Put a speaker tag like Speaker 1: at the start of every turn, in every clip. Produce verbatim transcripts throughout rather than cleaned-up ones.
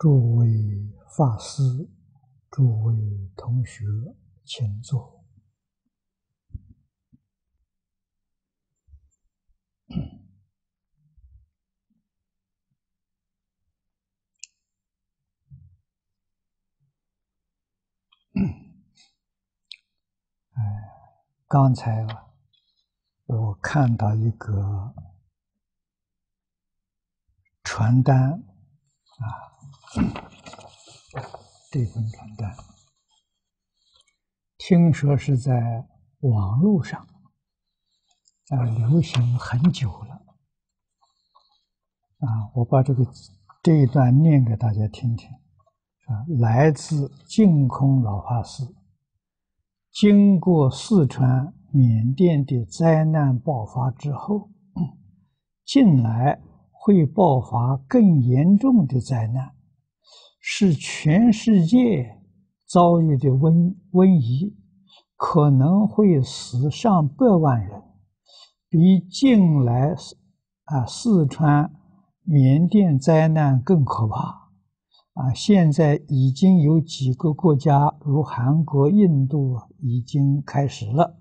Speaker 1: 诸位法师、诸位同学，请坐。哎，刚才我看到一个传单啊，这份传单，听说是在网络上啊流行很久了啊，我把这个这一段念给大家听听啊，来自净空老法师。经过四川、缅甸的灾难爆发之后，近来会爆发更严重的灾难，是全世界遭遇的瘟瘟疫，可能会死上百万人，比近来啊四川、缅甸灾难更可怕。啊，现在已经有几个国家，如韩国、印度，已经开始了。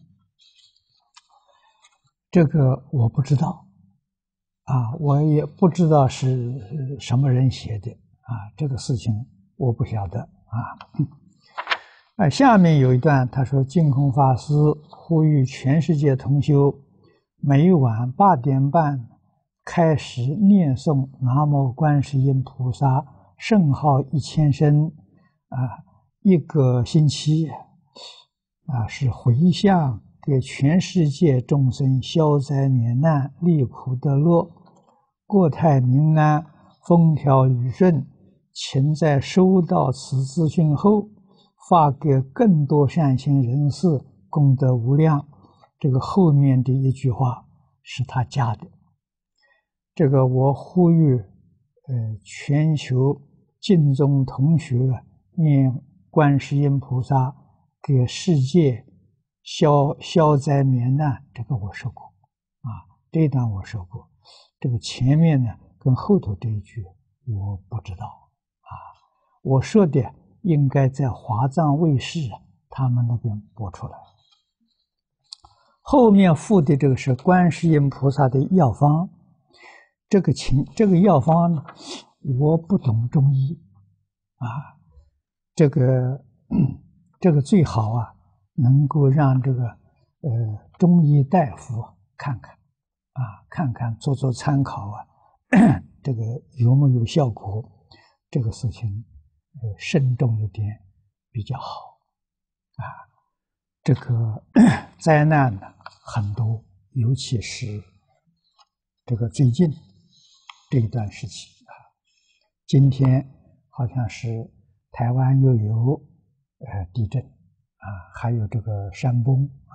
Speaker 1: 这个我不知道，啊，我也不知道是什么人写的，啊，这个事情我不晓得，啊。啊，下面有一段，他说：净空法师呼吁全世界同修，每晚八点半开始念诵南无观世音菩萨圣号一千声，啊，一个星期，啊，是回向给全世界众生消灾免难、离苦得乐、国泰民安、风调雨顺。请在收到此资讯后，发给更多善心人士，功德无量。这个后面的一句话是他加的。这个我呼吁，呃，全球净宗同学念观世音菩萨给世界消消灾免难，这个我说过啊，这一段我说过。这个前面呢跟后头这一句我不知道啊，我说的应该在华藏卫视他们那边播出来。后面附的这个是观世音菩萨的药方。这个情这个药方呢，我不懂中医啊，这个这个最好啊，能够让这个呃中医大夫看看啊，看看做做参考啊，这个有没有效果？这个事情呃慎重一点比较好啊。这个灾难呢很多，尤其是这个最近这一段时期啊，今天好像是台湾又有呃地震啊，还有这个山崩啊。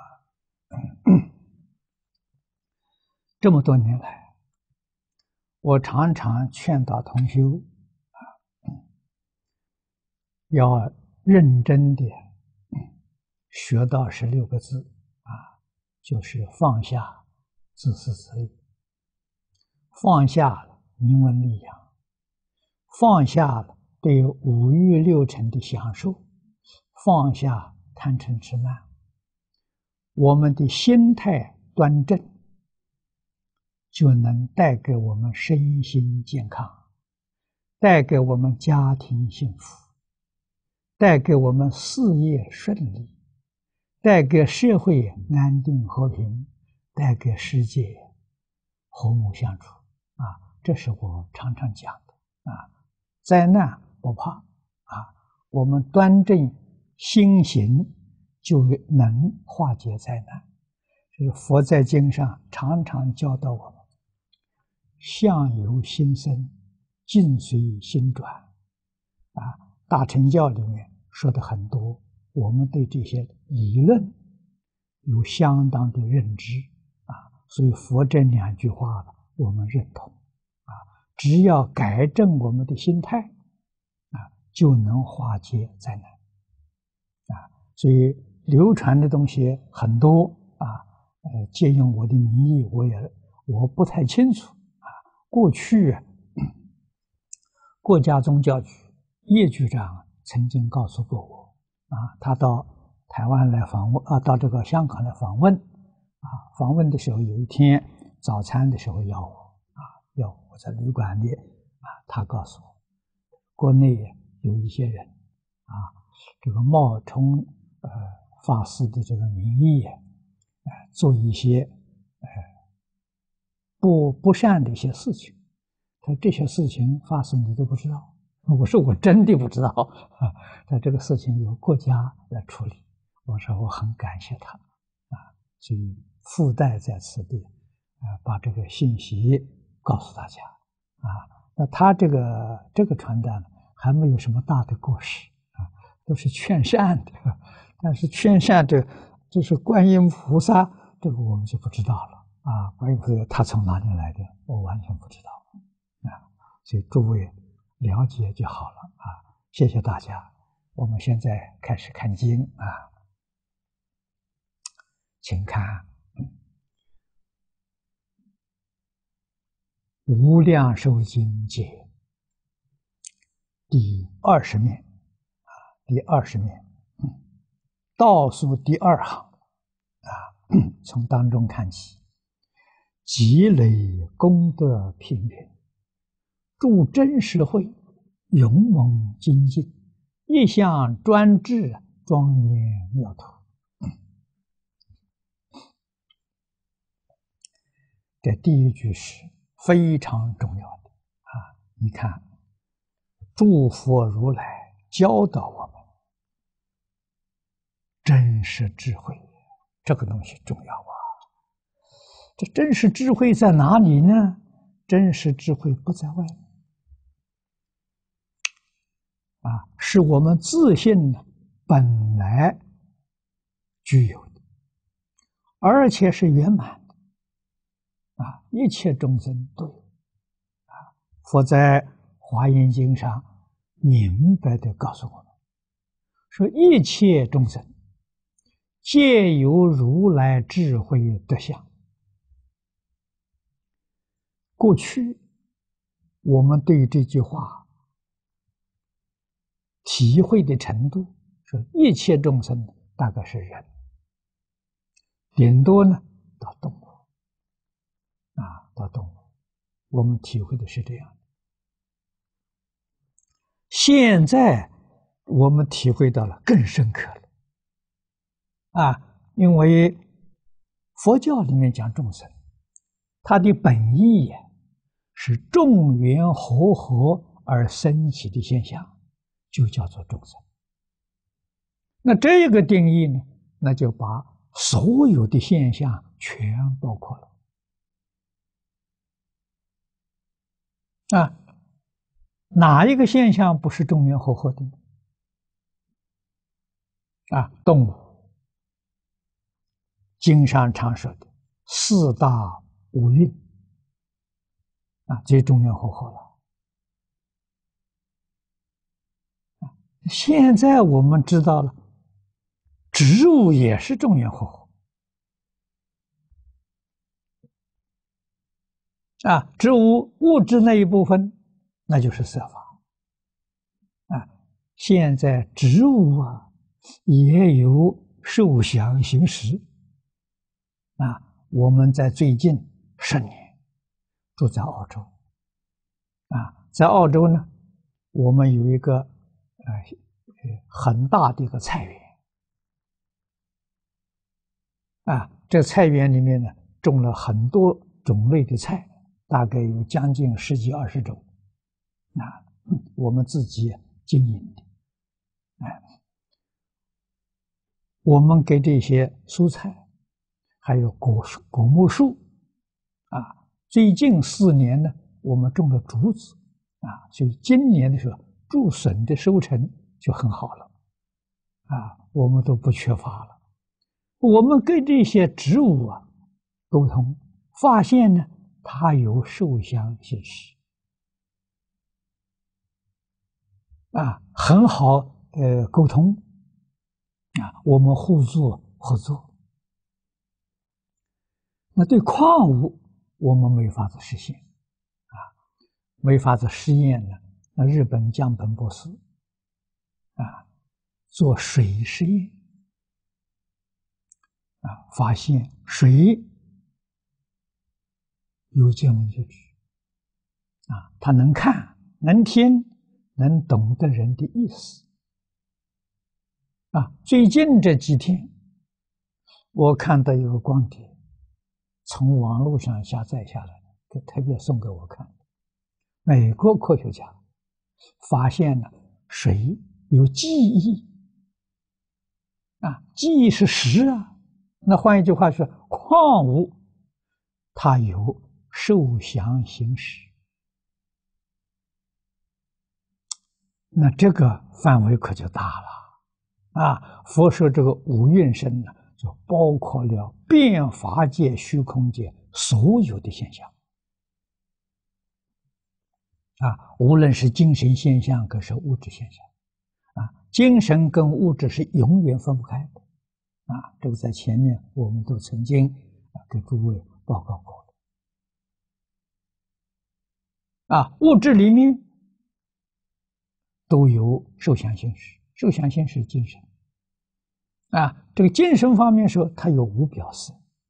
Speaker 1: 这么多年来，我常常劝导同修啊，要认真的学到十六个字啊，就是放下自私自利，放下了名闻利养，放下了对五欲六尘的享受，放下贪嗔痴慢，我们的心态端正，就能带给我们身心健康，带给我们家庭幸福，带给我们事业顺利，带给社会安定和平，带给世界和睦相处啊！这是我常常讲的啊。灾难不怕啊，我们端正心行就能化解灾难。就是佛在经上常常教导我们，相由心生，境随心转啊。大乘教里面说的很多，我们对这些理论有相当的认知啊，所以佛这两句话呢，我们认同啊。只要改正我们的心态啊，就能化解灾难啊。所以流传的东西很多啊，呃，借用我的名义，我也我不太清楚啊。过去国家宗教局叶局长曾经告诉过我，啊，他到台湾来访问，啊，到这个香港来访问，啊，访问的时候有一天早餐的时候要我，啊，要我在旅馆里，啊，他告诉我，国内有一些人，啊，这个冒充呃法师的这个名义，呃，做一些呃不不善的一些事情。他这些事情发生你都不知道。我说我真的不知道啊，但这个事情由国家来处理。我说我很感谢他啊，所以附带在此地啊，把这个信息告诉大家啊。那他这个这个传单还没有什么大的故事啊，都是劝善的，但是劝善这这是观音菩萨，这个我们就不知道了啊。观音菩萨他从哪里来的，我完全不知道啊。所以诸位了解就好了啊！谢谢大家。我们现在开始看经啊，请看《无量寿经解》第二十面啊，第二十面，倒数第二行啊，从当中看起，积累功德频频，助真实慧，勇猛精进，一向专制，庄严妙土。这第一句是非常重要的啊！你看，诸佛如来教导我们真实智慧，这个东西重要啊！这真实智慧在哪里呢？真实智慧不在外面啊，是我们自信本来具有的，而且是圆满的啊！一切众生都有啊！佛在《华严经》上明白的告诉我们，说一切众生皆有如来智慧德相。过去我们对这句话体会的程度，说一切众生大概是人，顶多呢到动物啊，到动物，我们体会的是这样。现在我们体会到了更深刻了啊，因为佛教里面讲众生，它的本意也是众缘和合而生起的现象，就叫做众生。那这个定义呢，那就把所有的现象全包括了啊。哪一个现象不是众缘和合的呢？啊，动物，经上常说的四大五蕴啊，这众缘和合了。现在我们知道了，植物也是众缘和合啊，植物物质那一部分，那就是色法啊。现在植物啊，也有受想行识啊。我们在最近十年住在澳洲啊，在澳洲呢，我们有一个呃很大的一个菜园啊，这菜园里面呢种了很多种类的菜，大概有将近十几二十种啊，我们自己经营的。哎，我们给这些蔬菜还有果树、果木树啊，最近四年呢，我们种了竹子啊，所以今年的时候竹笋的收成就很好了啊，我们都不缺乏了。我们跟这些植物啊沟通，发现呢，它有受想行识啊，很好呃沟通啊，我们互助合作。那对矿物我们没法子实现啊，没法子实验呢， 那日本江本博士啊，做水实验啊，发现水有见闻觉知啊，他能看、能听、能懂得人的意思啊。最近这几天，我看到有个光碟，从网络上下载下来，给特别送给我看。美国科学家发现了水有记忆啊，记忆是实啊。那换一句话说，矿物它有受想行识。那这个范围可就大了啊！佛说这个五蕴身呢，就包括了变法界、虚空界所有的现象啊，无论是精神现象，可是物质现象啊，精神跟物质是永远分不开的啊。这个在前面我们都曾经啊给诸位报告过啊，物质里面都有受想行识，受想行识精神啊，这个精神方面说，它有无表色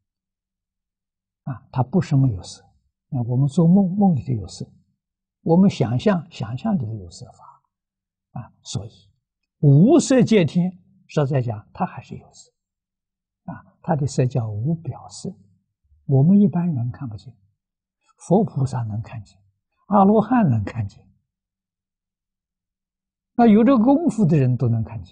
Speaker 1: 啊，它不是没有色啊。我们做梦，梦里头有色；我们想象，想象里头有色法啊。所以无色界天，实在讲，它还是有色啊，它的色叫无表色，我们一般人看不见，佛菩萨能看见，阿罗汉能看见。那有这个功夫的人都能看见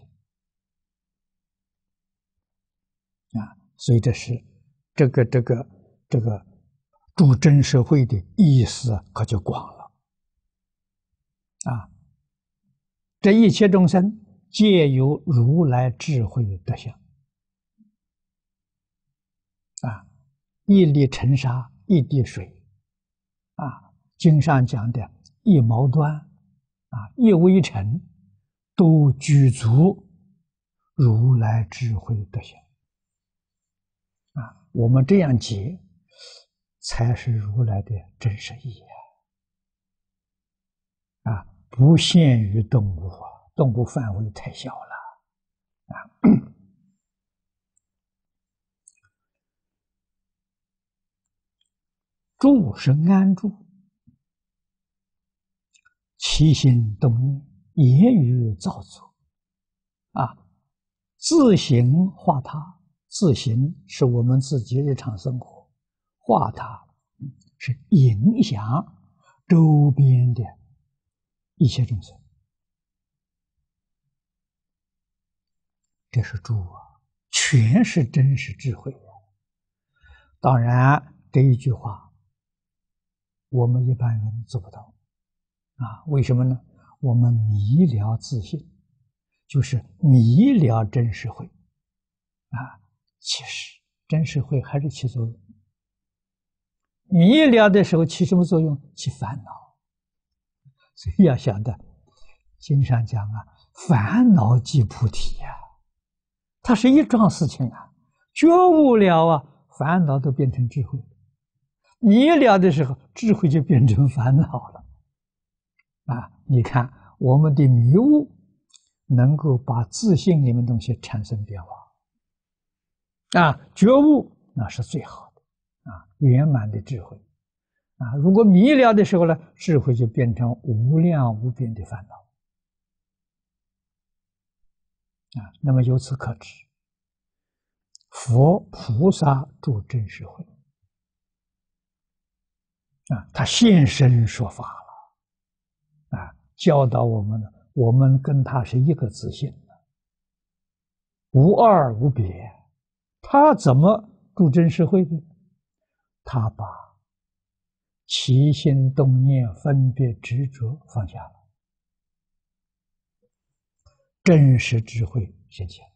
Speaker 1: 啊，所以这是这个这个这个助真社会的意思可就广了啊！这一切众生皆有如来智慧德相啊，一粒尘沙，一滴水啊，经上讲的一毛端啊，一微尘。都具足如来智慧德相啊！我们这样解，才是如来的真实意义啊！啊，不限于动物啊，动物范围太小了啊！住是安住，起心动念。言语造作啊，自行化他，自行是我们自己日常生活，化他是影响周边的一切众生，这是住啊，全是真实智慧啊。当然这一句话我们一般人做不到啊，为什么呢？我们迷了自信，就是迷了真实慧啊。其实真实慧还是起作用，迷了的时候起什么作用？起烦恼。所以要晓得，经上讲啊，烦恼即菩提呀、啊，它是一桩事情啊。觉悟了啊，烦恼都变成智慧；迷了的时候，智慧就变成烦恼了。啊，你看我们的迷悟能够把自信里面东西产生变化啊，觉悟那是最好的啊，圆满的智慧啊。如果迷了的时候呢，智慧就变成无量无边的烦恼啊。那么由此可知，佛菩萨住真实慧啊，他现身说法了啊。教导我们呢，我们跟他是一个自信的，无二无别。他怎么住真实慧的？他把起心动念、分别执着放下了，真实智慧现前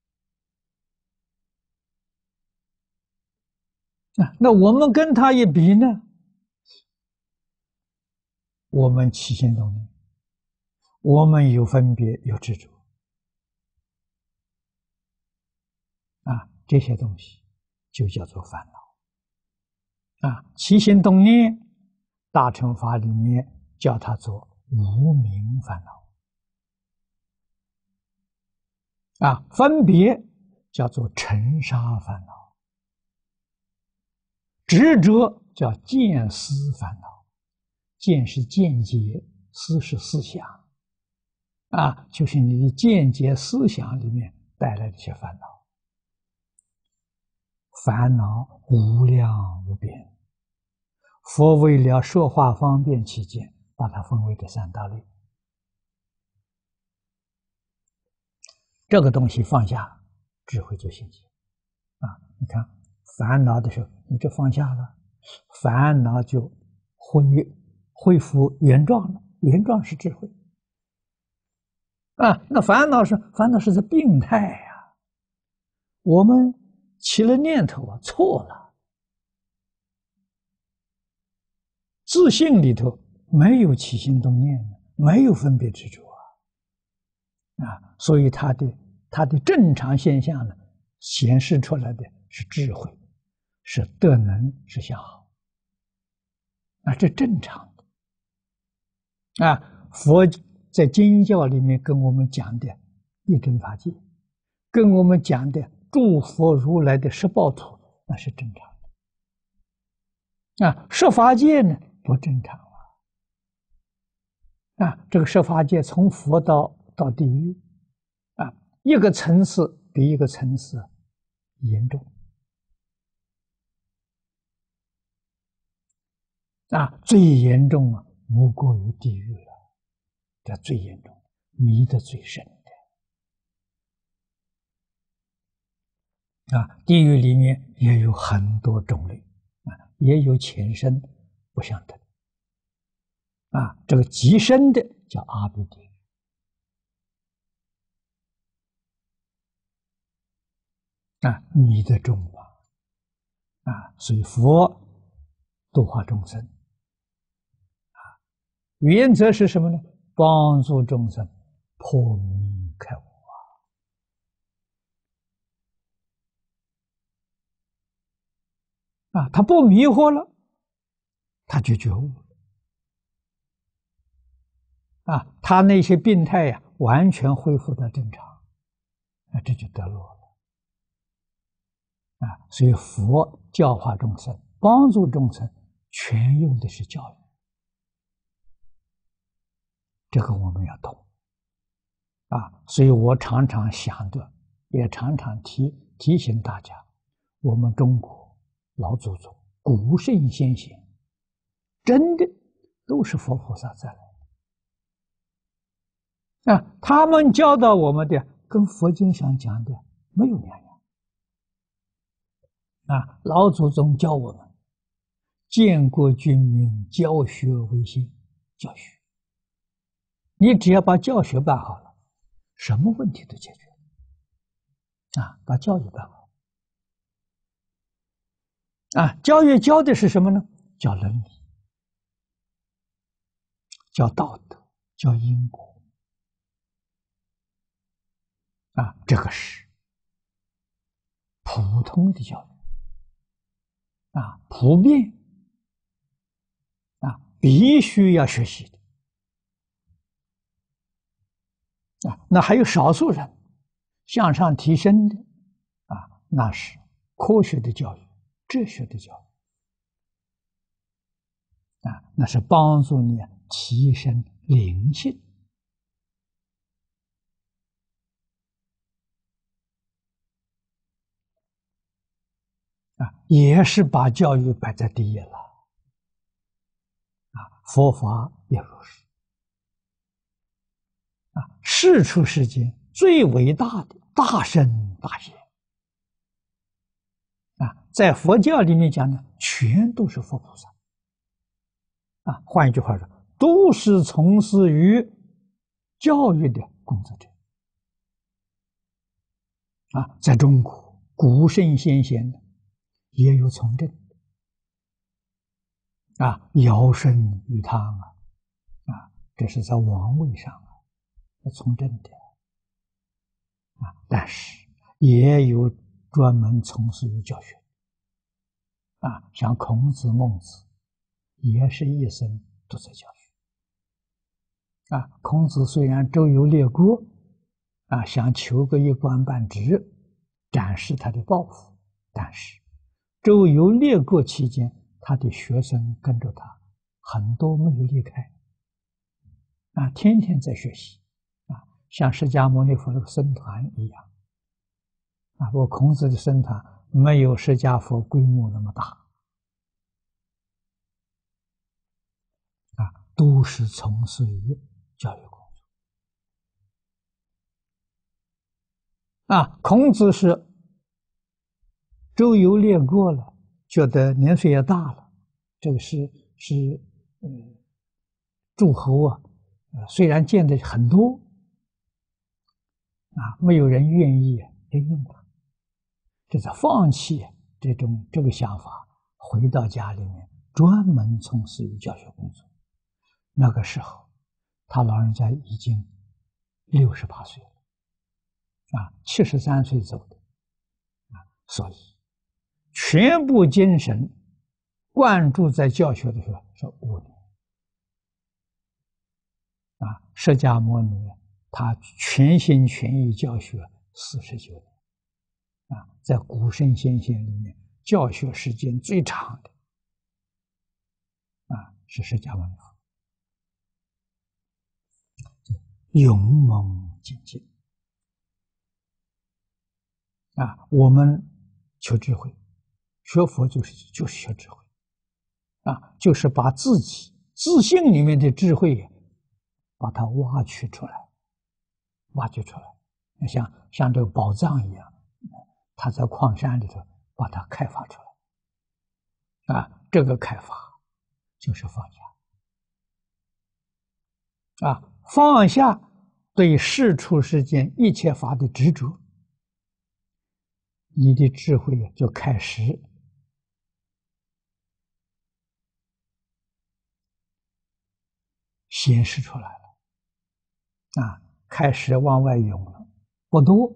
Speaker 1: 啊。那我们跟他一比呢？我们起心动念，我们有分别有执着啊，这些东西就叫做烦恼啊。起心动念，大乘法里面叫它做无明烦恼啊，分别叫做尘沙烦恼，执着叫见思烦恼。见是见解，思是思想啊，就是你的见解思想里面带来的一些烦恼。烦恼无量无边，佛为了说话方便起见，把它分为这三大类。这个东西放下，智慧就现前啊！你看烦恼的时候，你就放下了，烦恼就恢恢复原状了。原状是智慧啊！那烦恼是烦恼是个病态呀、啊，我们起了念头啊，错了，自信里头没有起心动念，没有分别执着啊，啊，所以它的它的正常现象呢，显示出来的是智慧，是德能，是相好，啊，这正常的啊。佛在经教里面跟我们讲的一真法界，跟我们讲的诸佛如来的十报土，那是正常的啊。十法界呢不正常啊，啊，这个十法界从佛到到地狱啊，一个层次比一个层次严重啊，最严重啊，无过于地狱了，这最严重，迷得最深的啊。地狱里面也有很多种类啊，也有浅深不相等啊。这个极深的叫阿鼻地狱啊，迷得重啊啊，所以佛度化众生啊，原则是什么呢？帮助众生破迷开悟啊，他不迷惑了，他就觉悟了啊，他那些病态呀、啊，完全恢复到正常，啊，这就得乐了啊。所以佛教化众生，帮助众生，全用的是教育，这个我们要懂啊。所以我常常想着，也常常提提醒大家，我们中国老祖宗、古圣先贤，真的都是佛菩萨再来啊！他们教导我们的，跟佛经上讲的没有两样啊！老祖宗教我们，建国军民，教学为先，教学，你只要把教学办好了，什么问题都解决啊！把教育办好啊！教育教的是什么呢？教伦理，教道德，教因果啊！这个是普通的教育啊，普遍啊，必须要学习的啊。那还有少数人向上提升的啊，那是科学的教育、哲学的教育啊，那是帮助你提升灵性啊，也是把教育摆在第一了啊。佛法也如是啊，世出世间最伟大的大圣大贤啊，在佛教里面讲呢，全都是佛菩萨啊。换一句话说，都是从事于教育的工作者啊。在中国，古圣先贤也有从政啊，尧舜禹汤啊，啊，这是在王位上啊，从政的啊，但是也有专门从事于教学啊，像孔子、孟子，也是一生都在教学啊，孔子虽然周游列国，啊，想求个一官半职，展示他的抱负，但是周游列国期间，他的学生跟着他，很多没有离开，啊，天天在学习，啊，像释迦牟尼佛那个僧团一样，啊，不过孔子的僧团没有释迦佛规模那么大，啊，都是从事于教育工作，啊，孔子是周游列国了，觉得年岁也大了，这个是是嗯，诸侯啊，呃，虽然见的很多，啊，没有人愿意应用他，这是放弃这种这个想法，回到家里面专门从事于教学工作。那个时候，他老人家已经六十八岁了，啊，七十三岁走的，啊，所以全部精神灌注在教学的时候是五年。啊，释迦牟尼他全心全意教学四十九年，啊，在古圣先贤里面，教学时间最长的，啊，是释迦牟尼佛，勇猛精进。啊，我们求智慧，学佛就是就是学智慧，啊，就是把自己自信里面的智慧，把它挖掘出来，挖掘出来，像像这个宝藏一样，它在矿山里头把它开发出来，啊，这个开发就是放下，啊，放下对世出世间一切法的执着，你的智慧就开始显示出来了，啊，开始往外涌了，不多，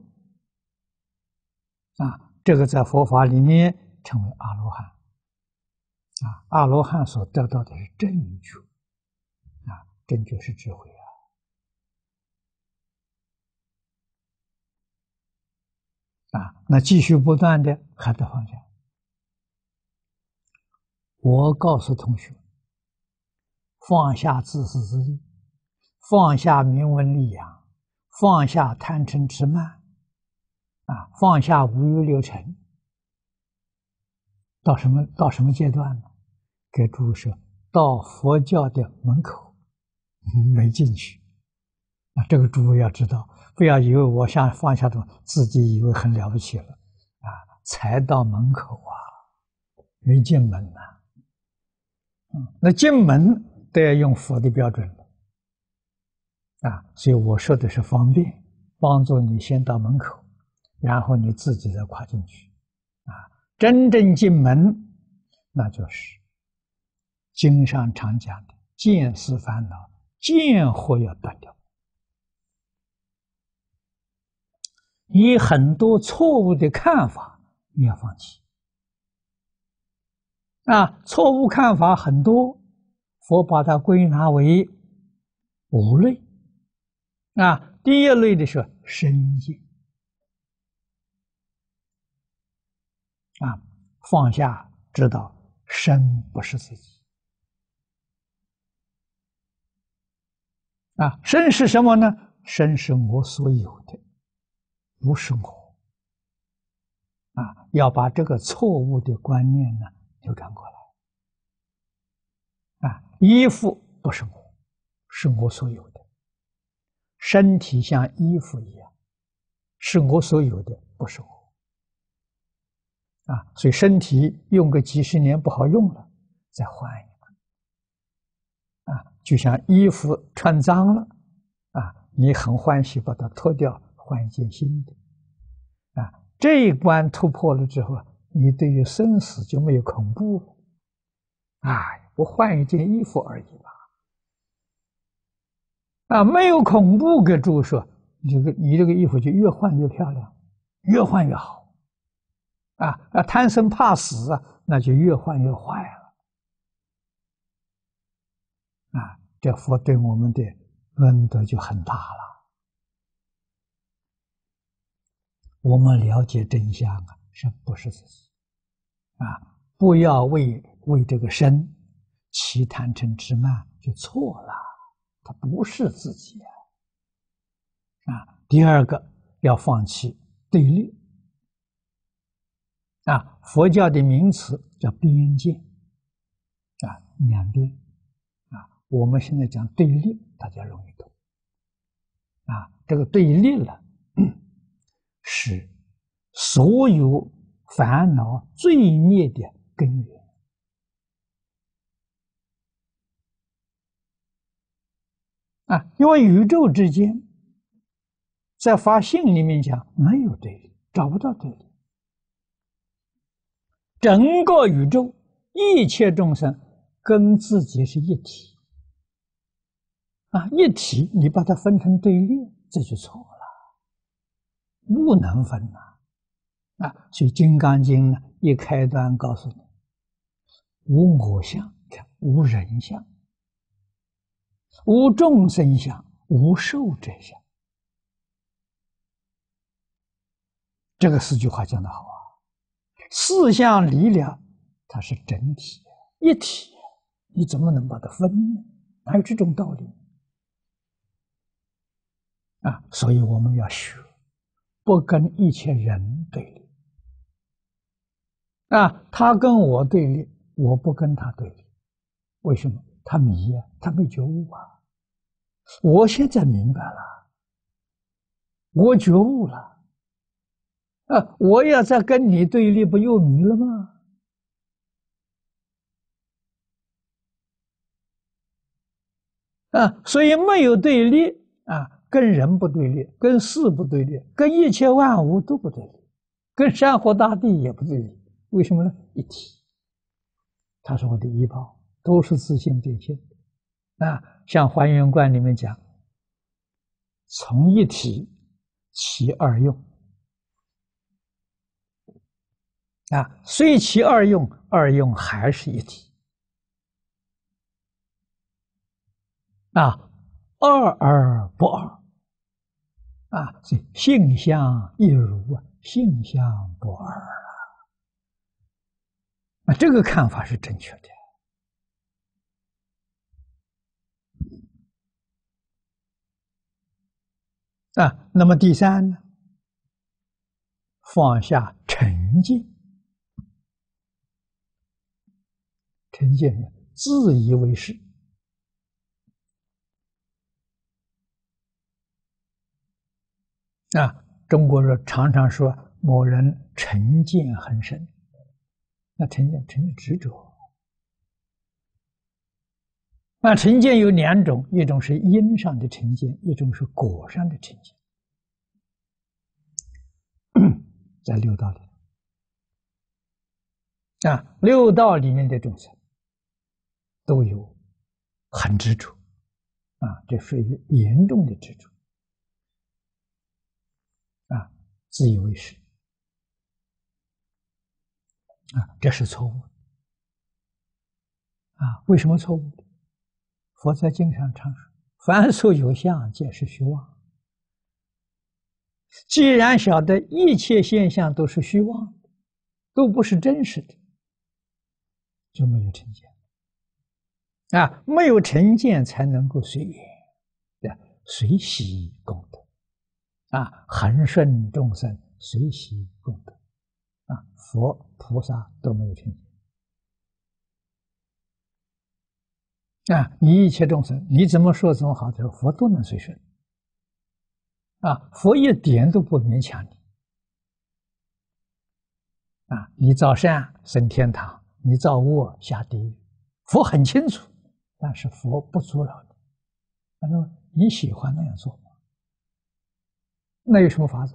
Speaker 1: 啊，这个在佛法里面称为阿罗汉，啊，阿罗汉所得到的是正觉，啊，正觉是智慧啊，啊，那继续不断的还得放下。我告诉同学，放下自私自利，放下名闻利养，放下贪嗔痴慢，啊，放下五欲六尘，到什么到什么阶段呢？给诸位说，到佛教的门口没进去，啊，这个诸位要知道，不要以为我像放下的自己以为很了不起了，啊，才到门口啊，没进门呐，啊，嗯，那进门都要用佛的标准了，啊，所以我说的是方便，帮助你先到门口，然后你自己再跨进去，啊，真正进门，那就是经上常讲的见思烦恼，见惑要断掉，你很多错误的看法你要放弃，啊，错误看法很多，佛把它归纳为五类，啊，第一类的是身见，啊，放下知道身不是自己，啊，身是什么呢？身是我所有的，不是我，啊，要把这个错误的观念呢扭转过来，啊，衣服不是我，是我所有的，身体像衣服一样，是我所有的，不是我，啊，所以身体用个几十年不好用了，再换一个，啊，就像衣服穿脏了，啊，你很欢喜把它脱掉，换一件新的，啊，这一关突破了之后，你对于生死就没有恐怖了，哎，我换一件衣服而已嘛，啊，没有恐怖，给诸位说，你这个你这个衣服就越换越漂亮，越换越好，啊啊，贪生怕死啊，那就越换越坏了，啊，这佛对我们的恩德就很大了。我们了解真相啊，是不是自己啊？不要为为这个身起贪嗔痴慢，就错了，它不是自己啊。啊，第二个要放弃对立啊，佛教的名词叫边界啊，两边啊，我们现在讲对立，大家容易懂啊。这个对立了，是所有烦恼罪孽的根源啊。因为宇宙之间，在发性里面讲没有对立，找不到对立。整个宇宙一切众生跟自己是一体啊，一体你把它分成对立，这就错了，不能分呐啊！所以《金刚经》呢，一开端告诉你：无我相，看无人相，无众生相，无寿者相。这个四句话讲得好啊！四相离了，它是整体一体，你怎么能把它分呢？哪有这种道理啊？所以我们要学，不跟一切人对立啊，他跟我对立，我不跟他对立。为什么？他迷呀、啊，他没觉悟啊。我现在明白了，我觉悟了啊！我要再跟你对立，不又迷了吗？啊，所以没有对立啊，跟人不对立，跟事不对立，跟一切万物都不对立，跟山河大地也不对立。为什么呢？一体，它是我的依报，都是自性变现啊。像《还原观》里面讲，从一体起二用啊，虽其二用，二用还是一体啊，二而不二啊，所以性相一如啊，性相不二啊，这个看法是正确的啊。那么第三呢，放下成见，成见呢，自以为是啊。中国人常常说某人成见很深，那成见成见执着。那成见有两种，一种是因上的成见，一种是果上的成见。在六道里啊，六道里面的众生都有很执着啊，这属于严重的执着啊，自以为是啊，这是错误啊。为什么错误？佛在经上常说：“凡所有相，皆是虚妄。”既然晓得一切现象都是虚妄的，都不是真实的，就没有成见啊，没有成见才能够随缘，随喜功德啊，恒顺众生，随喜功德啊，佛菩萨都没有成见啊，你一切众生，你怎么说怎么好，这个佛都能随顺啊，佛一点都不勉强你啊，你造善升天堂，你造恶下地狱，佛很清楚，但是佛不阻挠你。他说你喜欢那样做吗？那有什么法子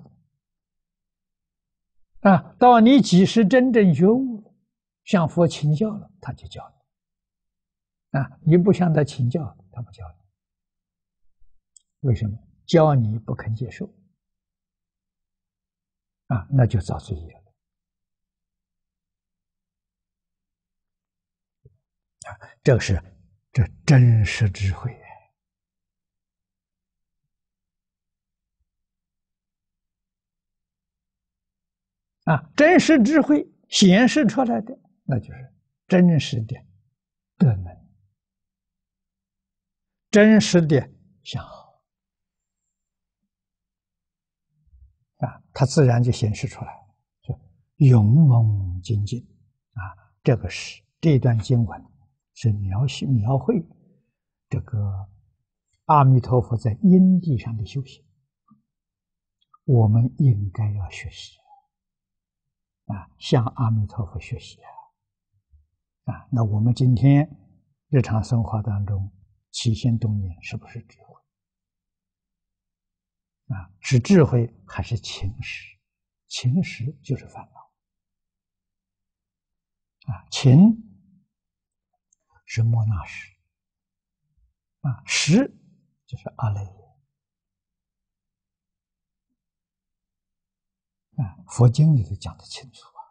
Speaker 1: 啊？到你几时真正觉悟了，向佛请教了，他就教你啊。你不向他请教，他不教你。为什么？教你不肯接受啊，那就造罪业了啊。这个是这真实智慧啊，真实智慧显示出来的，那就是真实的德能，真实的相好啊，它自然就显示出来了，就勇猛精进啊。这个是这段经文是描写描绘这个阿弥陀佛在因地上的修行，我们应该要学习啊，向阿弥陀佛学习啊。啊，那我们今天日常生活当中起心动念是不是智慧啊？是智慧还是情识？情识就是烦恼啊，情是莫那识啊，识就是阿赖耶啊。佛经里头讲得清楚啊。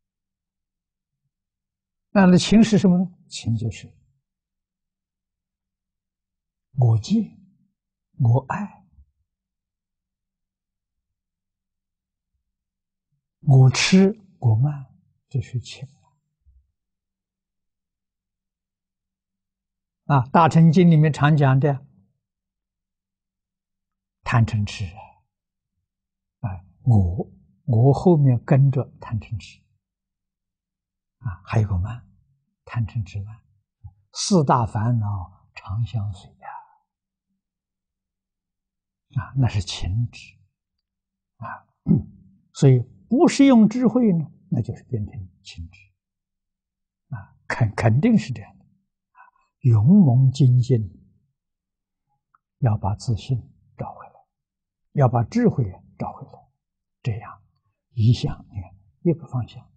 Speaker 1: 那那情是什么呢？情就是我见、我爱、我痴、我慢，这是情啊。大乘经里面常讲的贪嗔痴啊，我我后面跟着贪嗔痴啊，还有个慢，贪嗔痴慢，四大烦恼常相随呀啊，那是情执啊。所以不是用智慧呢，那就是变成情执啊，肯肯定是这样的。勇猛精进，要把自信找回来，要把智慧找回来，这样一向你看一个方向，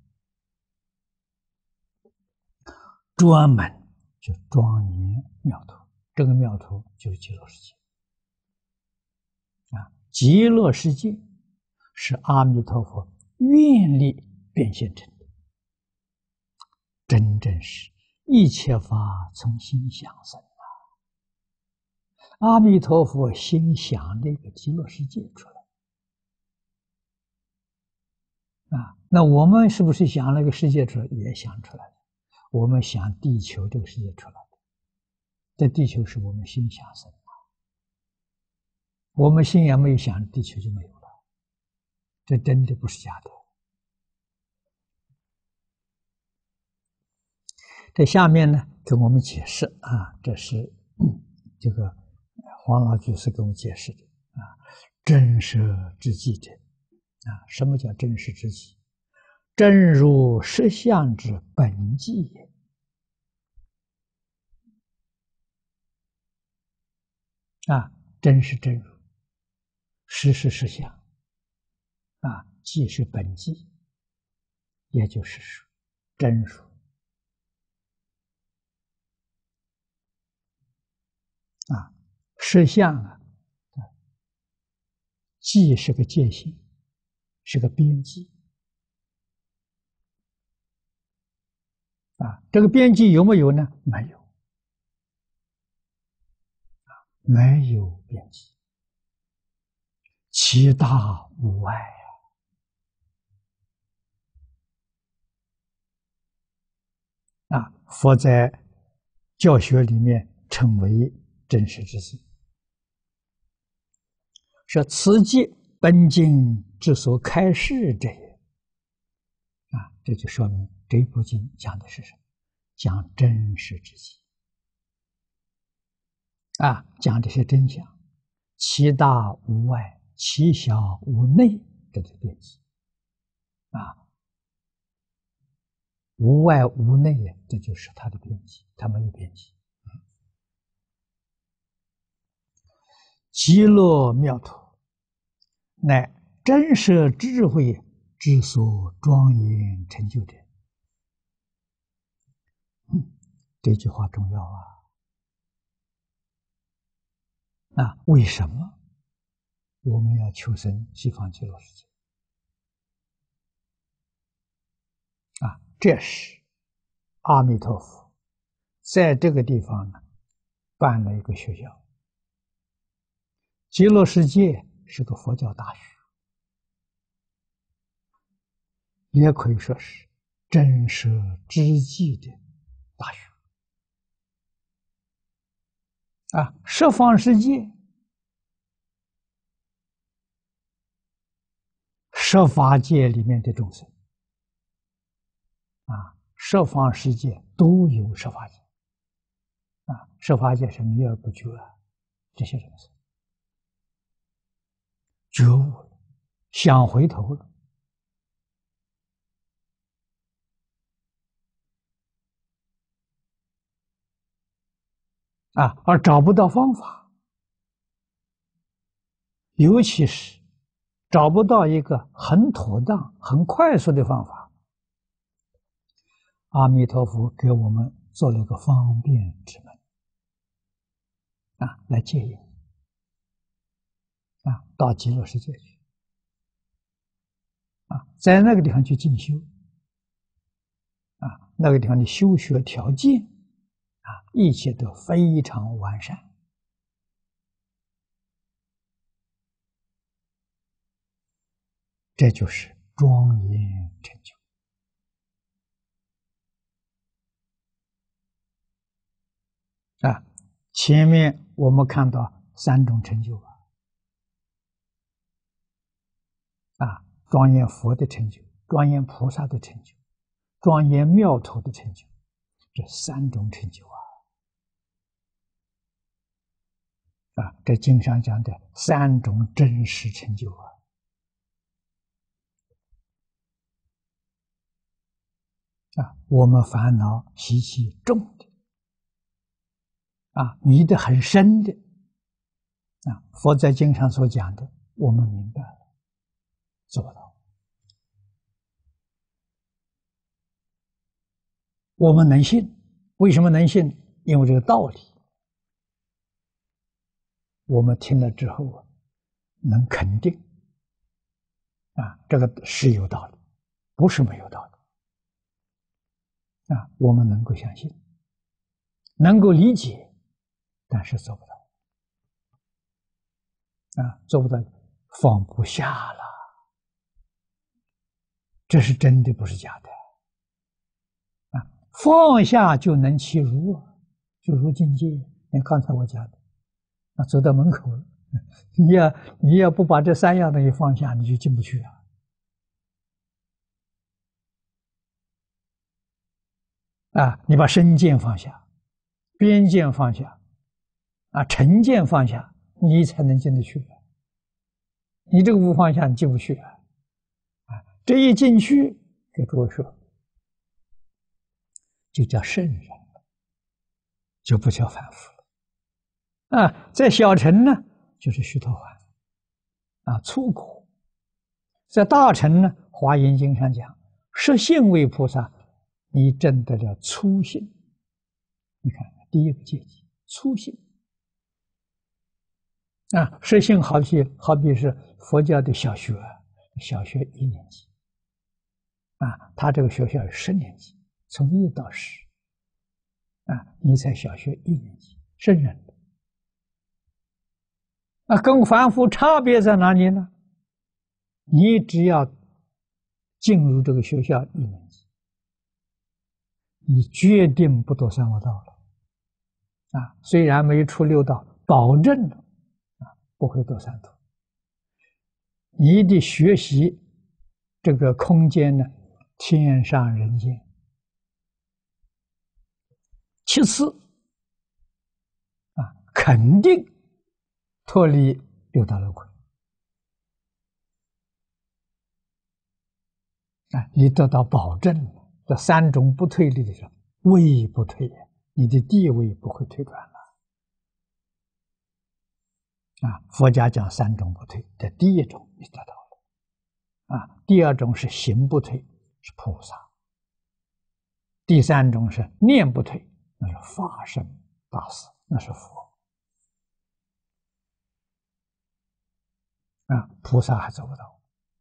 Speaker 1: 专门就庄严妙土，这个妙土就是极乐世界啊。极乐世界是阿弥陀佛愿力变现成的，真正是一切法从心想生啊！阿弥陀佛心想这个极乐世界出来啊，那我们是不是想那个世界出来？也想出来了。我们想地球这个世界出来的，这地球是我们心想生的，我们心也没有想，地球就没有了。这真的不是假的。这下面呢，跟我们解释啊，这是、嗯、这个黄老居士给我们解释的啊，真实之际的啊，什么叫真实之际？真如实相之本际也啊，真是真如，实是实相啊，即是本际，也就是说真如啊，实相啊，即是个界限，是个边际啊。这个边际有没有呢？没有，没有边际，其大无外啊！啊，佛在教学里面称为真实之际，说此即本经之所开示者也啊，这就说明这部经讲的是什么？讲真实之际啊，讲这些真相，其大无外，其小无内，这是边际啊，无外无内，这就是它的边际，它没有边际。极乐妙土，乃真实智慧之所庄严成就者。嗯，这句话重要啊！啊，为什么我们要求生西方极乐世界？啊，这是阿弥陀佛在这个地方呢办了一个学校。极乐世界是个佛教大学， 也可以说是真实之际的大学啊。十方世界，十法界里面的众生啊，十方世界都有十法界啊。十法界是迷而不觉啊，这些众生觉悟了，想回头了啊，而找不到方法，尤其是找不到一个很妥当、很快速的方法。阿弥陀佛给我们做了一个方便之门啊，来接引啊，到极乐世界去啊，在那个地方去进修啊，那个地方的修学条件啊，一切都非常完善。这就是庄严成就啊！前面我们看到三种成就啊，啊，庄严佛的成就，庄严菩萨的成就，庄严妙头的成就，这三种成就啊，啊，这经上讲的三种真实成就啊。啊，我们烦恼习气重的，啊，迷得很深的，啊，佛在经上所讲的，我们明白了，做不到。我们能信，为什么能信？因为这个道理，我们听了之后啊，能肯定，啊，这个是有道理，不是没有道理。啊，我们能够相信，能够理解，但是做不到。啊，做不到，放不下了，这是真的，不是假的。啊，放下就能起如啊，就如境界。你看刚才我讲的，啊，走到门口了，你要你要不把这三样东西放下，你就进不去啊。啊，你把身见放下，边见放下，啊，成见放下，你才能进得去。你这个不放下，你进不去啊！啊，这一进去，给诸位说，就叫圣人了，就不叫凡夫了。啊，在小乘呢，就是须陀洹，啊，粗苦；在大乘呢，《华严经》上讲，实性为菩萨，你证得了粗性。你看，第一个阶级，粗性。啊，实性好比好比是佛教的小学，小学一年级，啊，他这个学校有十年级，从一到十，啊，你才小学一年级，圣人，啊，跟凡夫差别在哪里呢？你只要进入这个学校一年级，你决定不堕三恶道了，啊，虽然没出六道，保证了。不会堕三途。你的学习这个空间呢，天上人间。其次，啊，肯定脱离六道轮回。啊，你得到保证了，这三种不退离的时候，位不退，你的地位不会退转了。啊，佛家讲三种不退，这第一种你得到了，啊，第二种是行不退，是菩萨；第三种是念不退，那是法身大士，那是佛。啊，菩萨还做不到。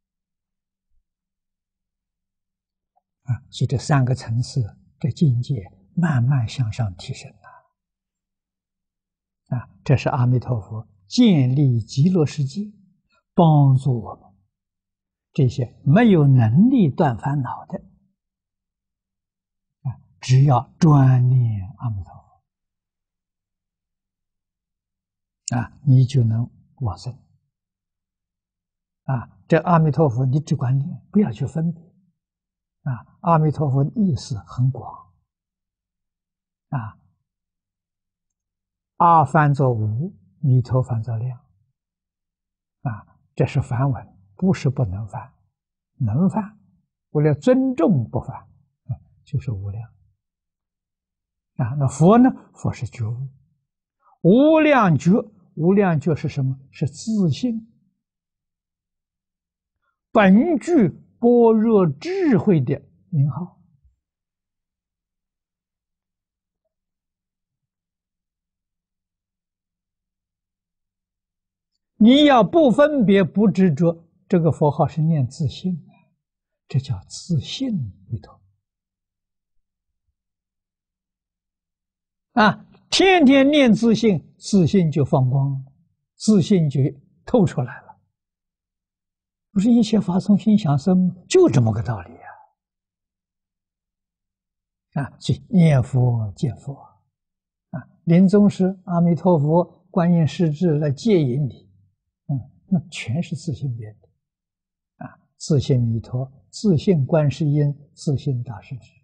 Speaker 1: 啊，所以这三个层次的境界慢慢向上提升了。啊，这是阿弥陀佛建立极乐世界，帮助我们这些没有能力断烦恼的啊，只要专念阿弥陀佛啊，你就能往生啊。这阿弥陀佛，你只管念，不要去分别啊。阿弥陀佛的意思很广啊，阿翻作无，弥陀翻作量啊，这是梵文，不是不能翻，能翻，为了尊重不翻，就是无量啊。那佛呢？佛是觉悟，无量觉，无量觉是什么？是自信，本具般若智慧的名号。你要不分别不执着，这个佛号是念自信，这叫自信弥陀啊！天天念自信，自信就放光，自信就透出来了。不是一切法从心想生，就这么个道理啊！啊，所以念佛见佛啊，临终时阿弥陀佛、观音势至来接引你。嗯，那全是自信变的，啊，自信弥陀、自信观世音、自信大势至，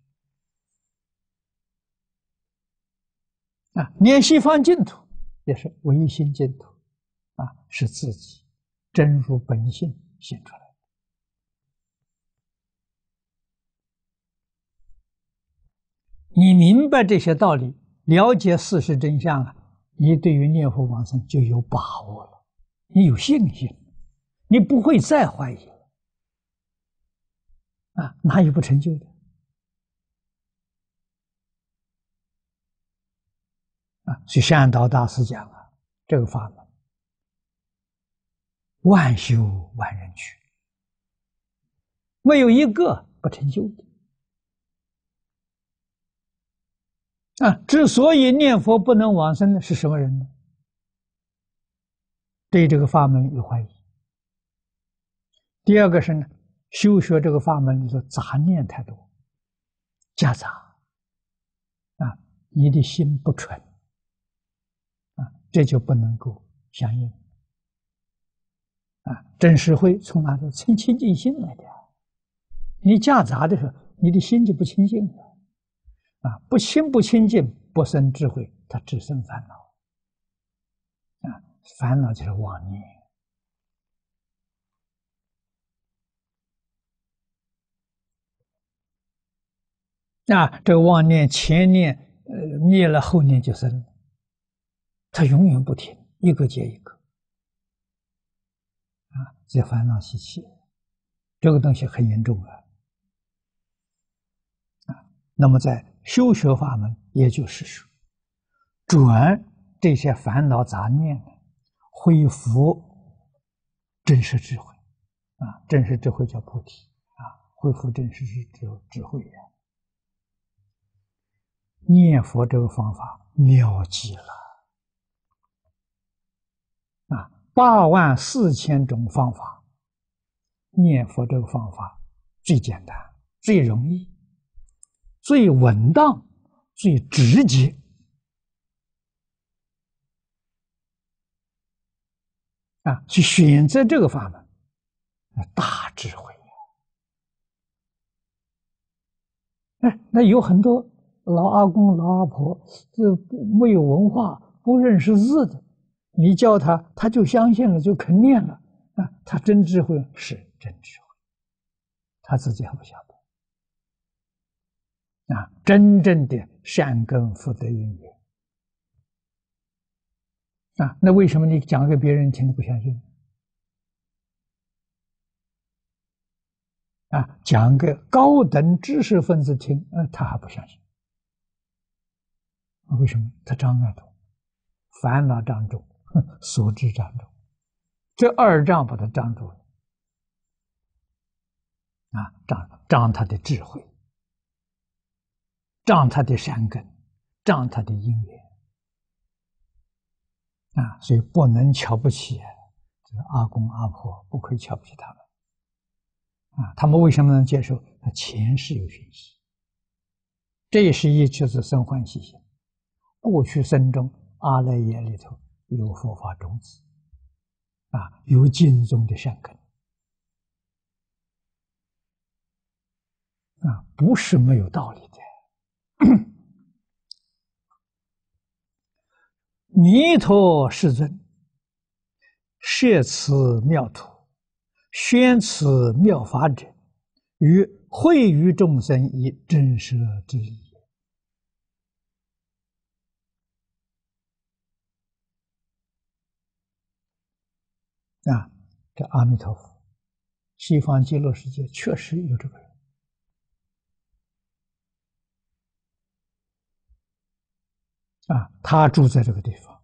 Speaker 1: 啊，念西方净土也是唯心净土，啊，是自己真如本性显出来的。你明白这些道理，了解事实真相啊，你对于念佛往生就有把握了，你有信心。你不会再怀疑了啊！哪有不成就的啊？所以善导大师讲啊，这个法门万修万人去，没有一个不成就的啊！之所以念佛不能往生的是什么人呢？对这个法门有怀疑。第二个是呢，修学这个法门里头杂念太多，夹杂啊，你的心不纯啊，这就不能够相应啊。真实慧从哪里？从清净心来的。你夹杂的时候，你的心就不清净了啊，不清不清净，不生智慧，它只生烦恼啊，烦恼就是妄念。啊，这个妄念前念呃灭了，后念就生了，它永远不停，一个接一个啊，这烦恼习气，这个东西很严重啊。啊，那么在修学法门，也就是说，转这些烦恼杂念，恢复真实智慧啊，真实智慧叫菩提啊，恢复真实智智慧呀。念佛这个方法妙极了啊！八万四千种方法，念佛这个方法最简单、最容易、最稳当、最直接啊！去选择这个法门，大智慧呀！哎，那有很多老阿公、老阿婆，这没有文化，不认识字的，你教他，他就相信了，就肯念了啊！他真智慧是真智慧，他自己还不晓得啊！真正的善根福德因缘啊！那为什么你讲给别人听，你不相信啊？讲给高等知识分子听，呃，他还不相信。为什么？他障碍多，烦恼障重，所知障重，这二障把他障住了啊！障障他的智慧，障他的善根，障他的因缘啊！所以不能瞧不起这个阿公阿婆，不可以瞧不起他们啊，他们为什么能接受？那前世有学习，这也是一就是生欢喜心。过去生中阿赖耶里头有佛法种子，啊，有经中的善根，啊，不是没有道理的。弥陀世尊设此妙土，宣此妙法者，于会于众生以真实之理。啊，这阿弥陀佛，西方极乐世界确实有这个人。啊，他住在这个地方，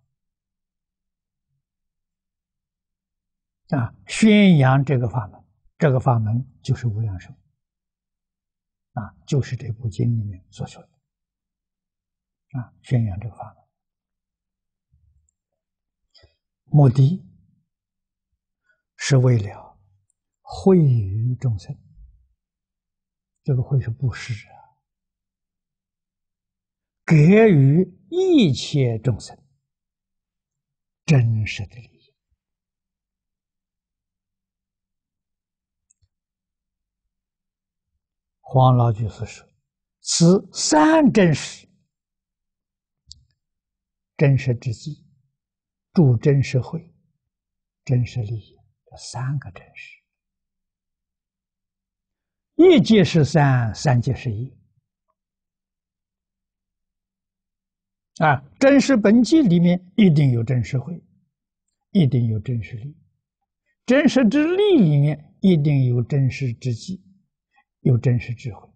Speaker 1: 啊，宣扬这个法门，这个法门就是无量寿，啊，就是这部经里面所说的，啊，宣扬这个法门，目的是为了惠于众生，这个惠是布施啊，给予一切众生真实的利益。黄老居士说：“此三真实，真实之际，助真实慧，真实利益，这三个真实。一即是三，三即是一。啊，真实本纪里面一定有真实慧，一定有真实利，真实之利里面一定有真实之际，有真实智慧。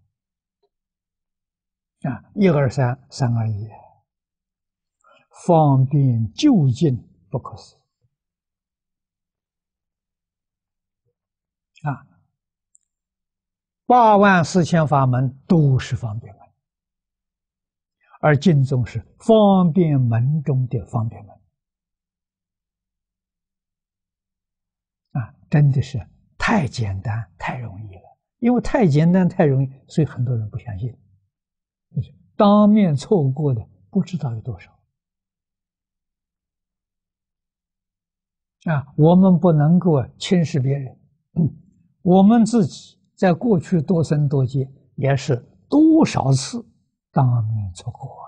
Speaker 1: 啊，一二三，三二一，方便就近，不可思议。啊，八万四千法门都是方便门，而净宗是方便门中的方便门。啊，真的是太简单太容易了，因为太简单太容易，所以很多人不相信，当面错过的不知道有多少。啊，我们不能够轻视别人，嗯，我们自己在过去多生多劫也是多少次当面错过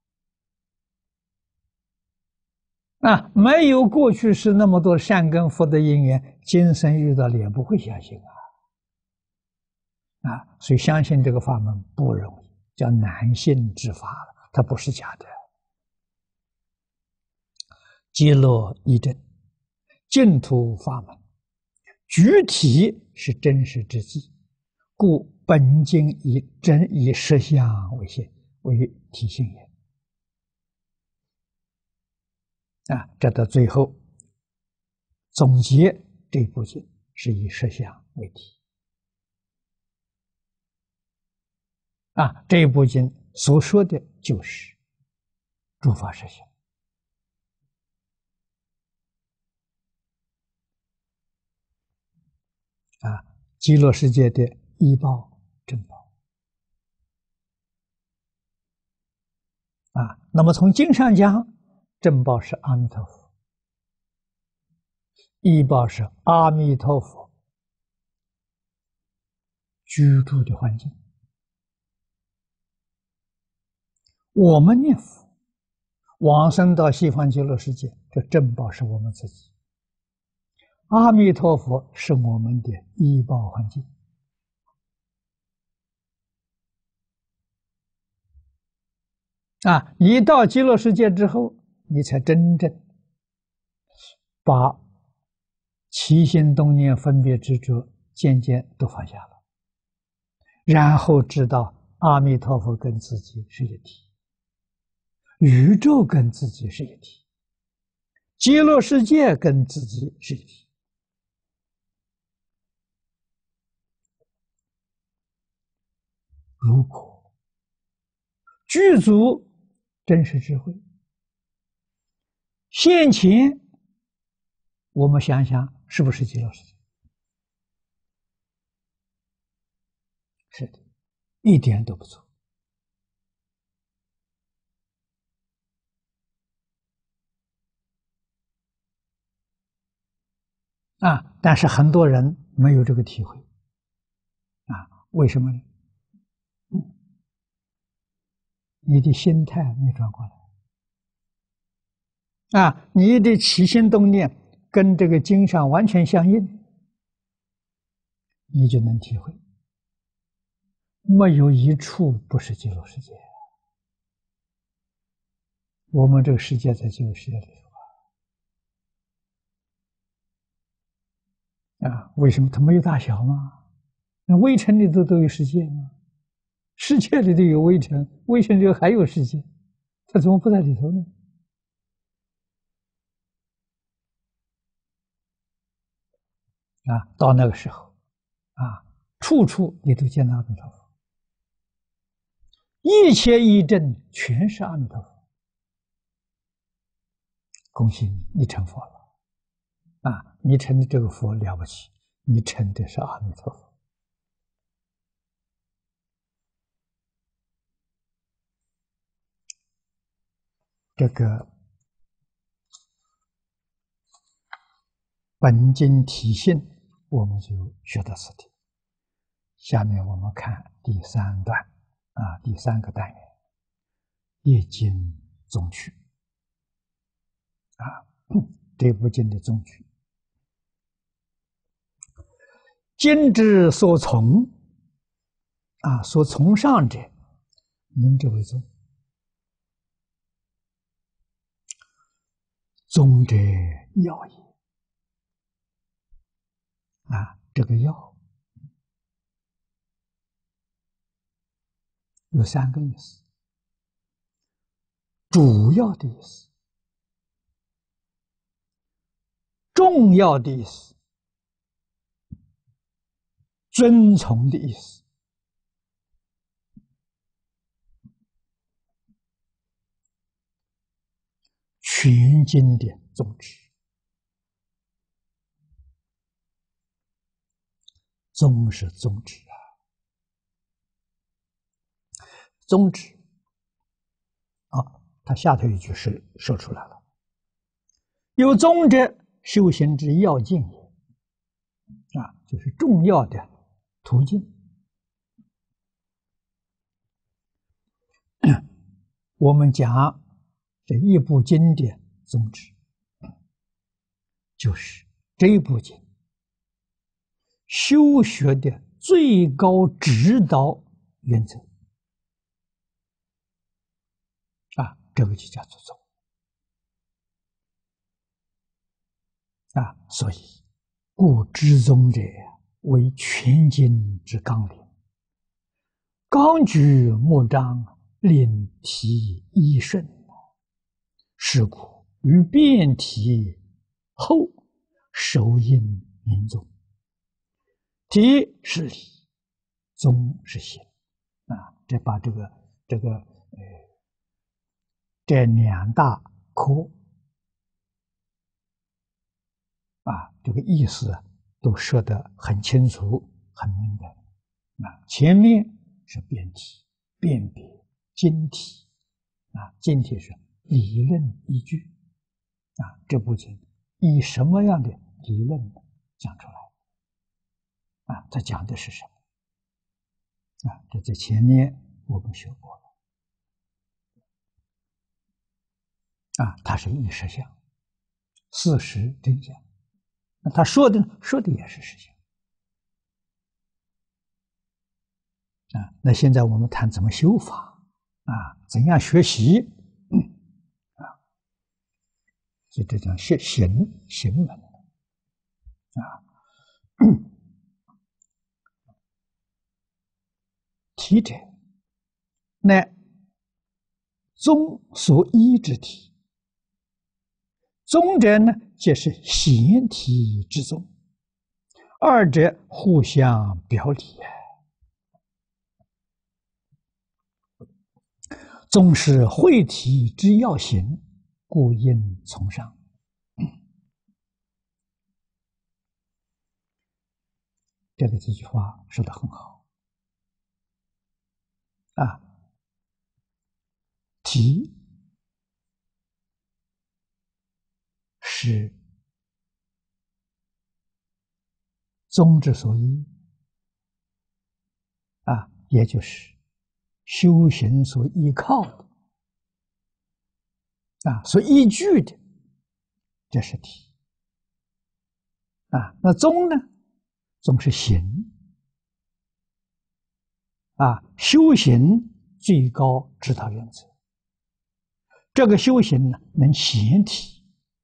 Speaker 1: 啊！啊，没有过去是那么多善根福德因缘，今生遇到了也不会相信啊！啊，所以相信这个法门不容易，叫难信之法了，它不是假的。极乐一真，净土法门，具体是真实之际，故本经以真以实相为现，为体性也。啊，这到最后总结这部经是以实相为题。啊，这部经所说的就是诸法实相。啊，极乐世界的依报正报。啊，那么从经上讲，正报是阿弥陀佛，依报是阿弥陀佛居住的环境。我们念佛往生到西方极乐世界，这正报是我们自己，阿弥陀佛是我们的依报环境。啊，你到极乐世界之后，你才真正把起心动念分别执着渐渐都放下了，然后知道阿弥陀佛跟自己是一体，宇宙跟自己是一体，极乐世界跟自己是一体。如果具足真实智慧，现前我们想想是不是极乐世界？ 是的，一点都不错。啊，但是很多人没有这个体会。啊，为什么呢？嗯，你的心态没转过来。啊，你的起心动念跟这个经上完全相应，你就能体会，没有一处不是极乐世界。我们这个世界在极乐世界里头啊，为什么它没有大小吗？那微尘里头都有世界吗？世界里头有微尘，微尘里头还有世界，它怎么不在里头呢？啊，到那个时候，啊，处处你都见到阿弥陀佛，一切一正全是阿弥陀佛。恭喜你，你成佛了。啊，你成的这个佛了不起，你成的是阿弥陀佛。这个本经体性，我们就学到此地。下面我们看第三段，啊，第三个单元，业经宗趣。啊，这部经的宗趣，经之所从，啊，所从上者，名之为宗。宗者要也。啊，这个要有三个意思：主要的意思、重要的意思、遵从的意思。全经的宗旨，宗是宗旨啊，宗旨啊，他下头一句是说出来了：有宗者，修行之要径也。啊，就是重要的途径。我们讲这一部经典宗旨，就是这一部经修学的最高指导原则啊，这个就叫做宗啊。所以，故知宗者为全经之纲领，纲举目张，令题依顺。是故于辩题后首印名宗。题是理，宗是行啊。这把这个这个呃这两大科啊，这个意思都说得很清楚、很明白啊。前面是辩题、辨别、经题啊，经题是理论依据啊。这部经以什么样的理论讲出来？啊，他讲的是什么？啊，这在前面我们学过了。啊，它是一实相，事实真相。那他说的说的也是实相。啊，那现在我们谈怎么修法，啊，怎样学习，啊，所以这叫行行行门，啊。题者，乃宗所依之题。宗者呢，即是贤题之宗，二者互相表里。宗是会题之要行，故应从上。这个这句话说得很好体是宗之所依啊，也就是修行所依靠的啊，所依据的，这是体啊。那宗呢？宗是行啊，修行最高指导原则。这个修行呢，能显体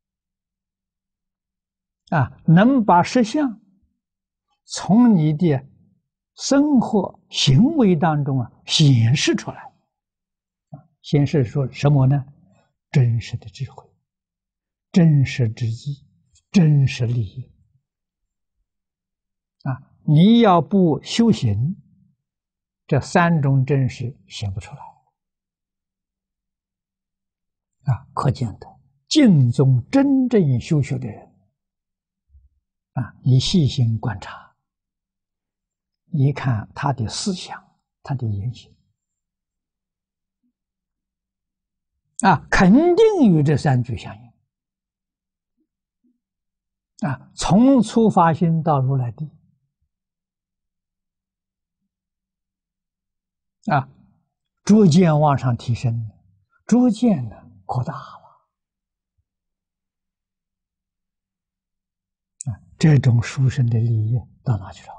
Speaker 1: 啊，能把实相从你的生活行为当中啊显示出来啊，显示出什么呢？真实的智慧、真实之意、真实利益啊！你要不修行，这三种真实显不出来啊！可见的，净宗真正修学的人啊，你细心观察，你看他的思想、他的言行啊，肯定与这三句相应啊。从初发心到如来地啊，逐渐往上提升，逐渐的扩大了啊。这种殊胜的利益到哪去找？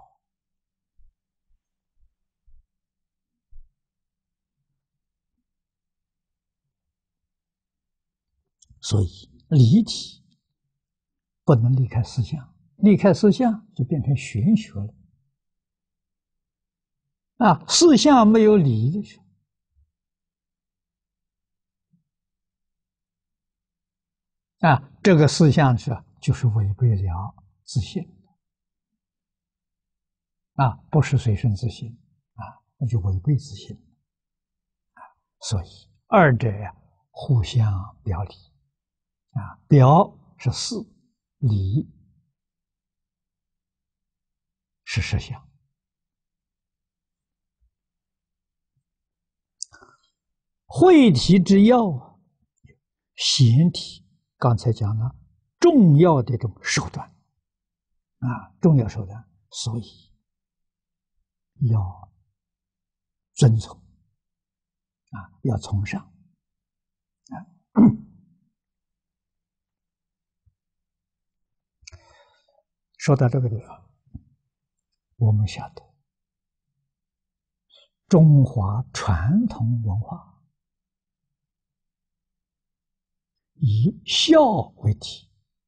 Speaker 1: 所以离体不能离开思想，离开思想就变成玄学了啊！思想没有理的时候啊，这个思想是就是违背了自信啊，不是随顺自信啊，那就违背自信啊。所以二者呀互相表里啊，表是事，理是实相。会体之要啊，显体，刚才讲了重要的这种手段啊，重要手段，所以要遵从啊，要从上啊。说到这个地方，我们晓得中华传统文化以孝为体，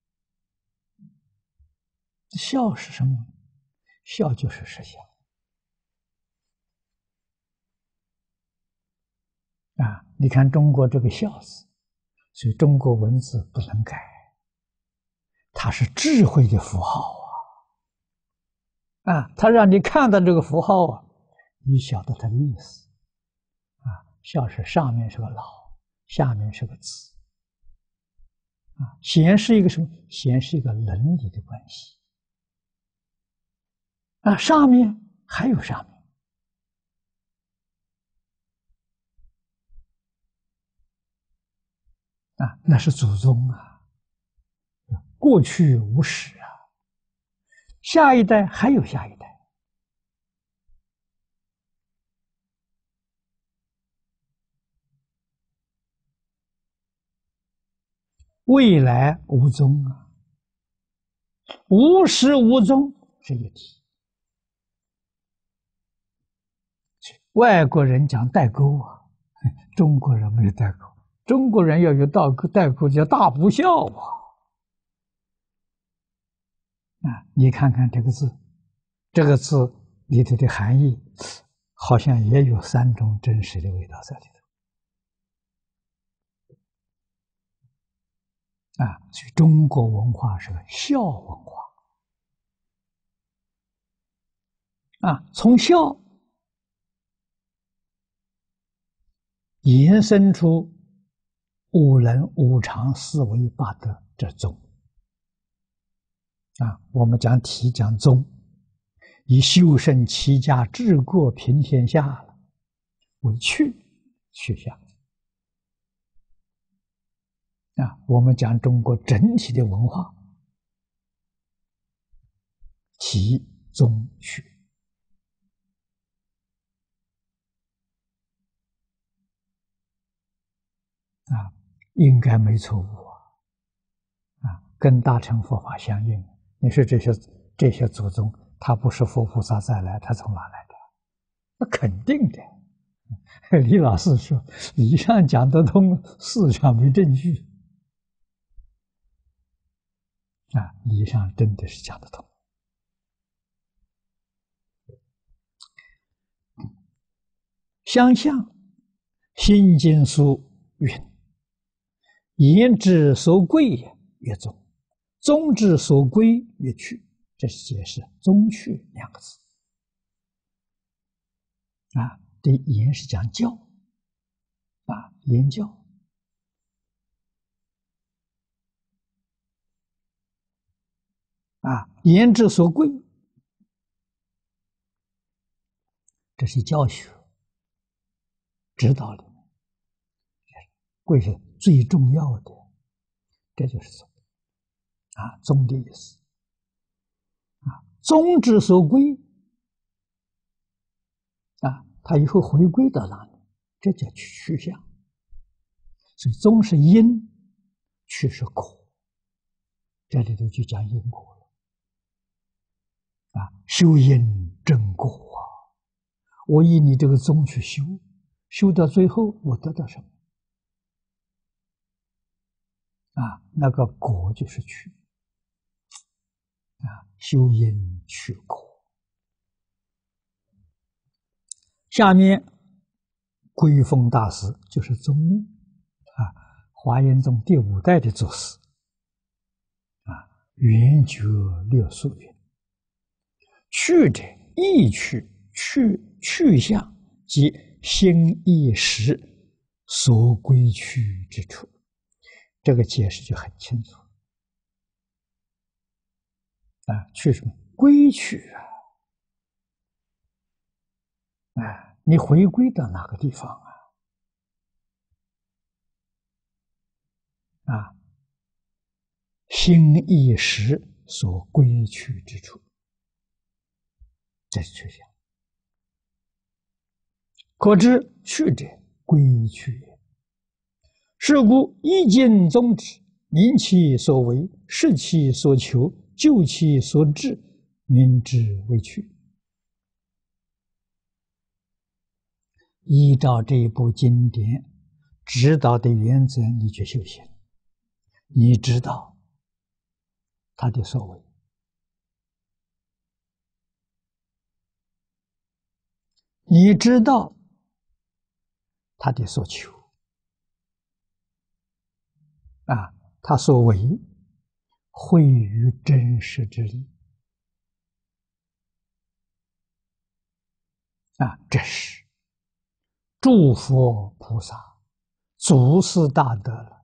Speaker 1: 孝是什么？孝就是实相啊！你看中国这个孝字，所以中国文字不能改，它是智慧的符号啊！啊，它让你看到这个符号啊，你晓得它的意思啊。孝是上面是个老，下面是个子啊，显示一个什么？显示一个伦理的关系啊。上面还有上面啊，那是祖宗啊，过去无始啊，下一代还有下一代。未来无踪啊，无始无终是一体。外国人讲代沟啊，中国人没有代沟，中国人要有代沟，代沟叫大不孝啊！啊，你看看这个字，这个字里头的含义，好像也有三种真实的味道在里头。啊，所以中国文化是个孝文化啊，从孝延伸出五伦、五常、四维、八德这宗啊。我们讲体讲宗，以修身齐家治国平天下了为去去向啊，我们讲中国整体的文化，体宗学啊，应该没错误啊，啊，跟大乘佛法相应。你说这些这些祖宗，他不是佛菩萨再来，他从哪来的？那肯定的。李老师说，理上讲得通，事上没证据。啊，理上真的是讲得通。相向心经书云：“言之所贵也，曰宗；宗之所归曰去。”这是解释“宗去”两个字。啊，这言是讲教，啊，言教。啊，言之所贵，这是教学指导的，贵是最重要的，这就是宗。啊，宗的意思。啊，宗之所归，啊，它以后回归到哪里？这叫去向。所以宗是因，去是果，这里头就讲因果了。啊，修因正果啊！我以你这个宗去修，修到最后，我得到什么？啊，那个果就是去。啊，修因去果。下面归峰大师就是宗密啊，华严宗第五代的祖师啊，圆觉六宿云：“去者，意去，去去向即心意识所归去之处。”这个解释就很清楚啊，去什么？归去啊！啊，你回归到哪个地方啊？啊，心意识所归去之处，这是去向。可知去者，归去也。是故一经宗旨，明其所为，实其所求，就其所至，明之为去。依照这一部经典指导的原则，你去修行，你知道他的所为，你知道他的所求，啊，他所为汇于真实之理，啊，这是诸佛菩萨祖师大德了，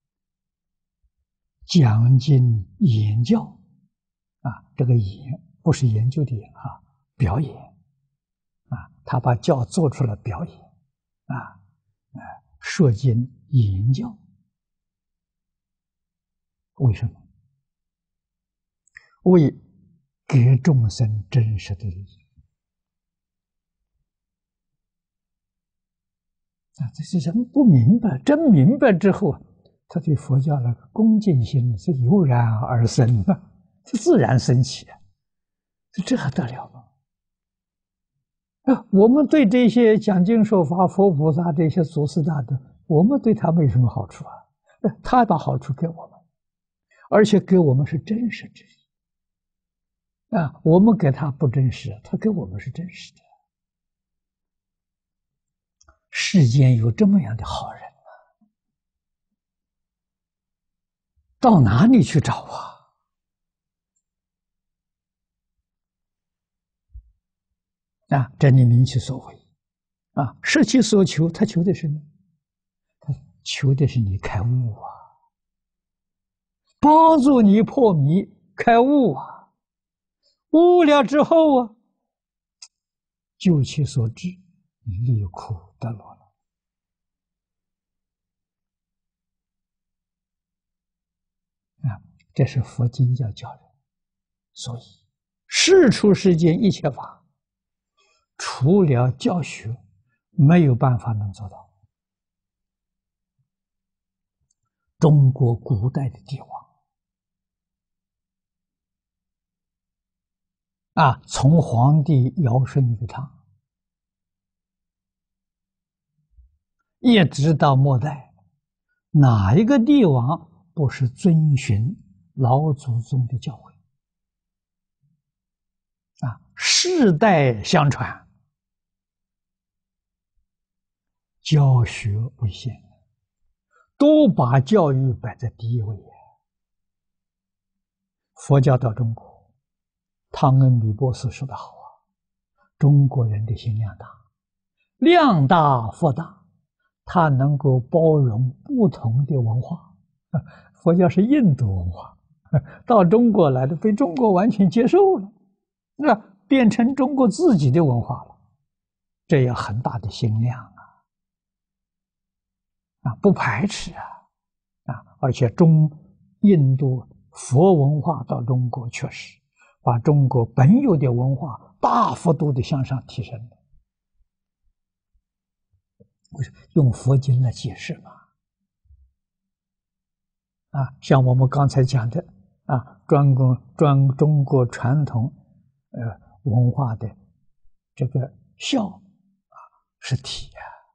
Speaker 1: 讲经言教啊，这个言不是研究的研啊，表演啊，他把教做出了表演啊，啊，说经言教，为什么？为给众生真实的利益啊！这些人不明白，真明白之后，他对佛教那个恭敬心是油然而生啊，是自然升起啊，这还得了吗？啊，我们对这些讲经说法、佛菩萨这些祖师大德，我们对他们有什么好处啊？他把好处给我们，而且给我们是真实之意啊！我们给他不真实，他给我们是真实的。世间有这么样的好人啊，到哪里去找啊？啊，这里明其所为，啊，实其所求，他求的是什么？他求的是你开悟啊，帮助你破迷开悟啊，悟了之后啊，就其所至，离苦得乐了。 这是佛经要教人。所以世出世间一切法，除了教学，没有办法能做到。中国古代的帝王啊，从皇帝尧舜禹汤，一直到末代，哪一个帝王不是遵循老祖宗的教诲啊？世代相传，教学为先，都把教育摆在第一位。佛教到中国，汤恩比博士说得好啊，中国人的心量大，量大福大，它能够包容不同的文化。佛教是印度文化，到中国来的，被中国完全接受了，那变成中国自己的文化了，这有很大的心量啊！啊，不排斥啊，啊，而且中印度佛文化到中国，确实把中国本有的文化大幅度的向上提升了。为什么用佛经来解释嘛？啊，像我们刚才讲的啊，专攻专中国传统呃文化的这个孝啊是体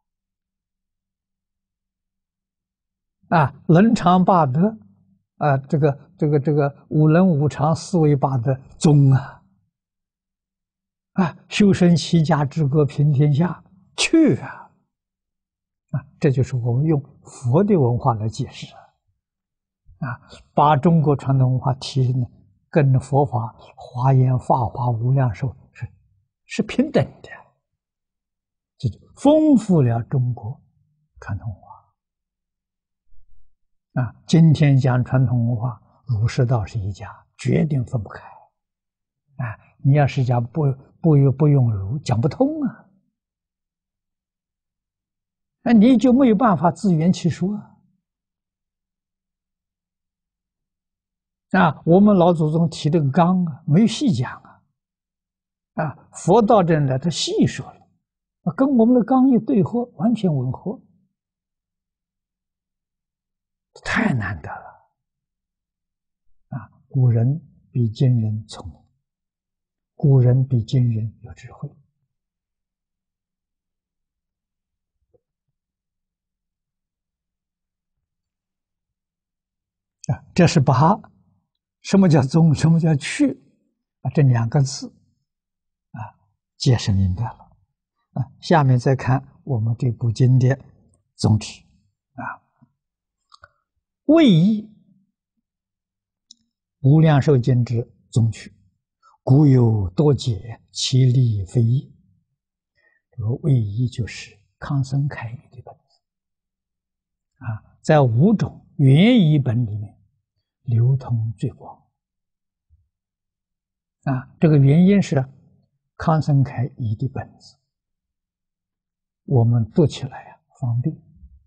Speaker 1: 啊，啊伦常八德啊，这个这个这个五伦五常四维八德宗啊，啊修身齐家治国平天下去啊，啊这就是我们用佛的文化来解释啊。啊，把中国传统文化提升，跟佛法华严、法华、无量寿是是平等的，这就丰富了中国传统文化。啊，今天讲传统文化，儒释道是一家，决定分不开。啊，你要是讲不不用不用儒，讲不通啊，那你就没有办法自圆其说啊。啊，我们老祖宗提这个纲啊，没有细讲啊，啊，佛道这呢，他细说了，跟我们的纲一对合，完全吻合，太难得了，啊，古人比今人聪明，古人比今人有智慧，啊，这是把什么叫宗，什么叫去啊，这两个字啊解释明白了。啊，下面再看我们这部经的宗旨啊，为义无量寿经之宗趣，古有多解，其理非义。这个为义就是康僧开语的本子啊，在五种原译本里面流通最广啊。这个原因是康僧开译的本子，我们读起来啊方便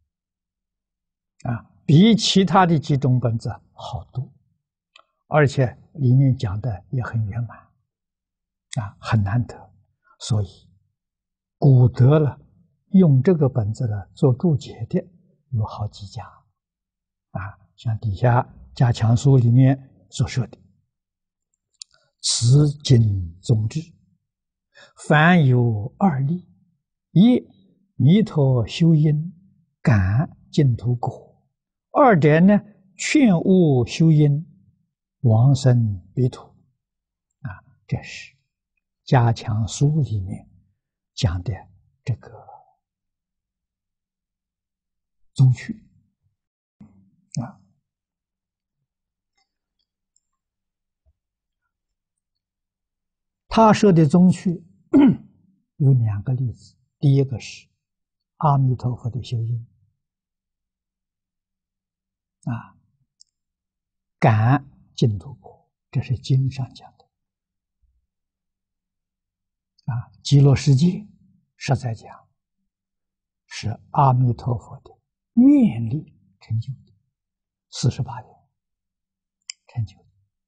Speaker 1: 啊，比其他的几种本子好读，而且里面讲的也很圆满啊，很难得，所以古德了用这个本子呢做注解的有好几家啊，像底下加强书里面所说的此经宗旨，凡有二利：一弥陀修因，感净土果；二者呢，劝悟修因，往生彼土。啊，这是加强书里面讲的这个宗趣啊。他说的宗趣有两个例子，第一个是阿弥陀佛的修因啊，感净土果，这是经上讲的啊。极乐世界实在讲是阿弥陀佛的愿力成就的四十八愿成就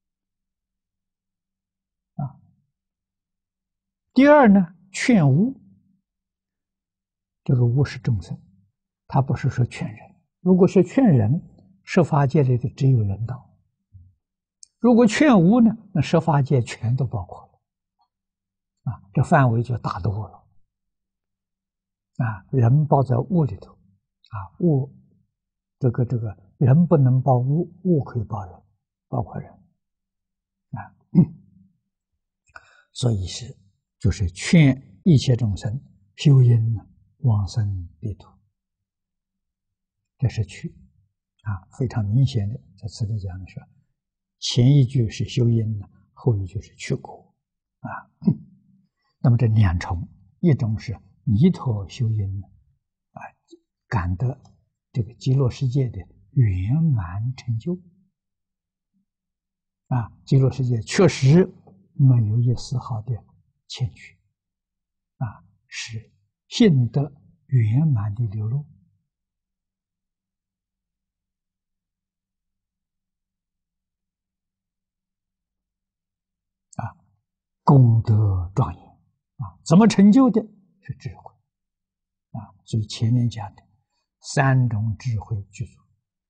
Speaker 1: 的啊。第二呢，劝悟，这个悟是众生，他不是说劝人。如果是劝人，十法界里的只有人道；如果劝悟呢，那十法界全都包括了啊，这范围就大多了啊。人包在悟里头啊，悟这个这个人不能包悟，悟可以包人，包括人啊。所以是就是劝一切众生修因呢，往生彼土，这是去啊，非常明显的在此地讲的是，前一句是修因呢，后一句是去果啊。那么这两重，一种是弥陀修因呢，啊，感得这个极乐世界的圆满成就啊，极乐世界确实没有一丝毫的欠缺啊，是性德圆满的流露啊，功德庄严啊，怎么成就的？是智慧啊，所以前面讲的三种智慧具足。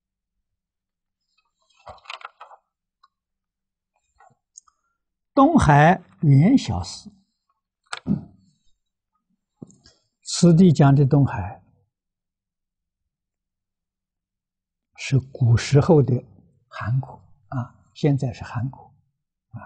Speaker 1: 东海原小寺，此地讲的东海是古时候的韩国啊，现在是韩国啊。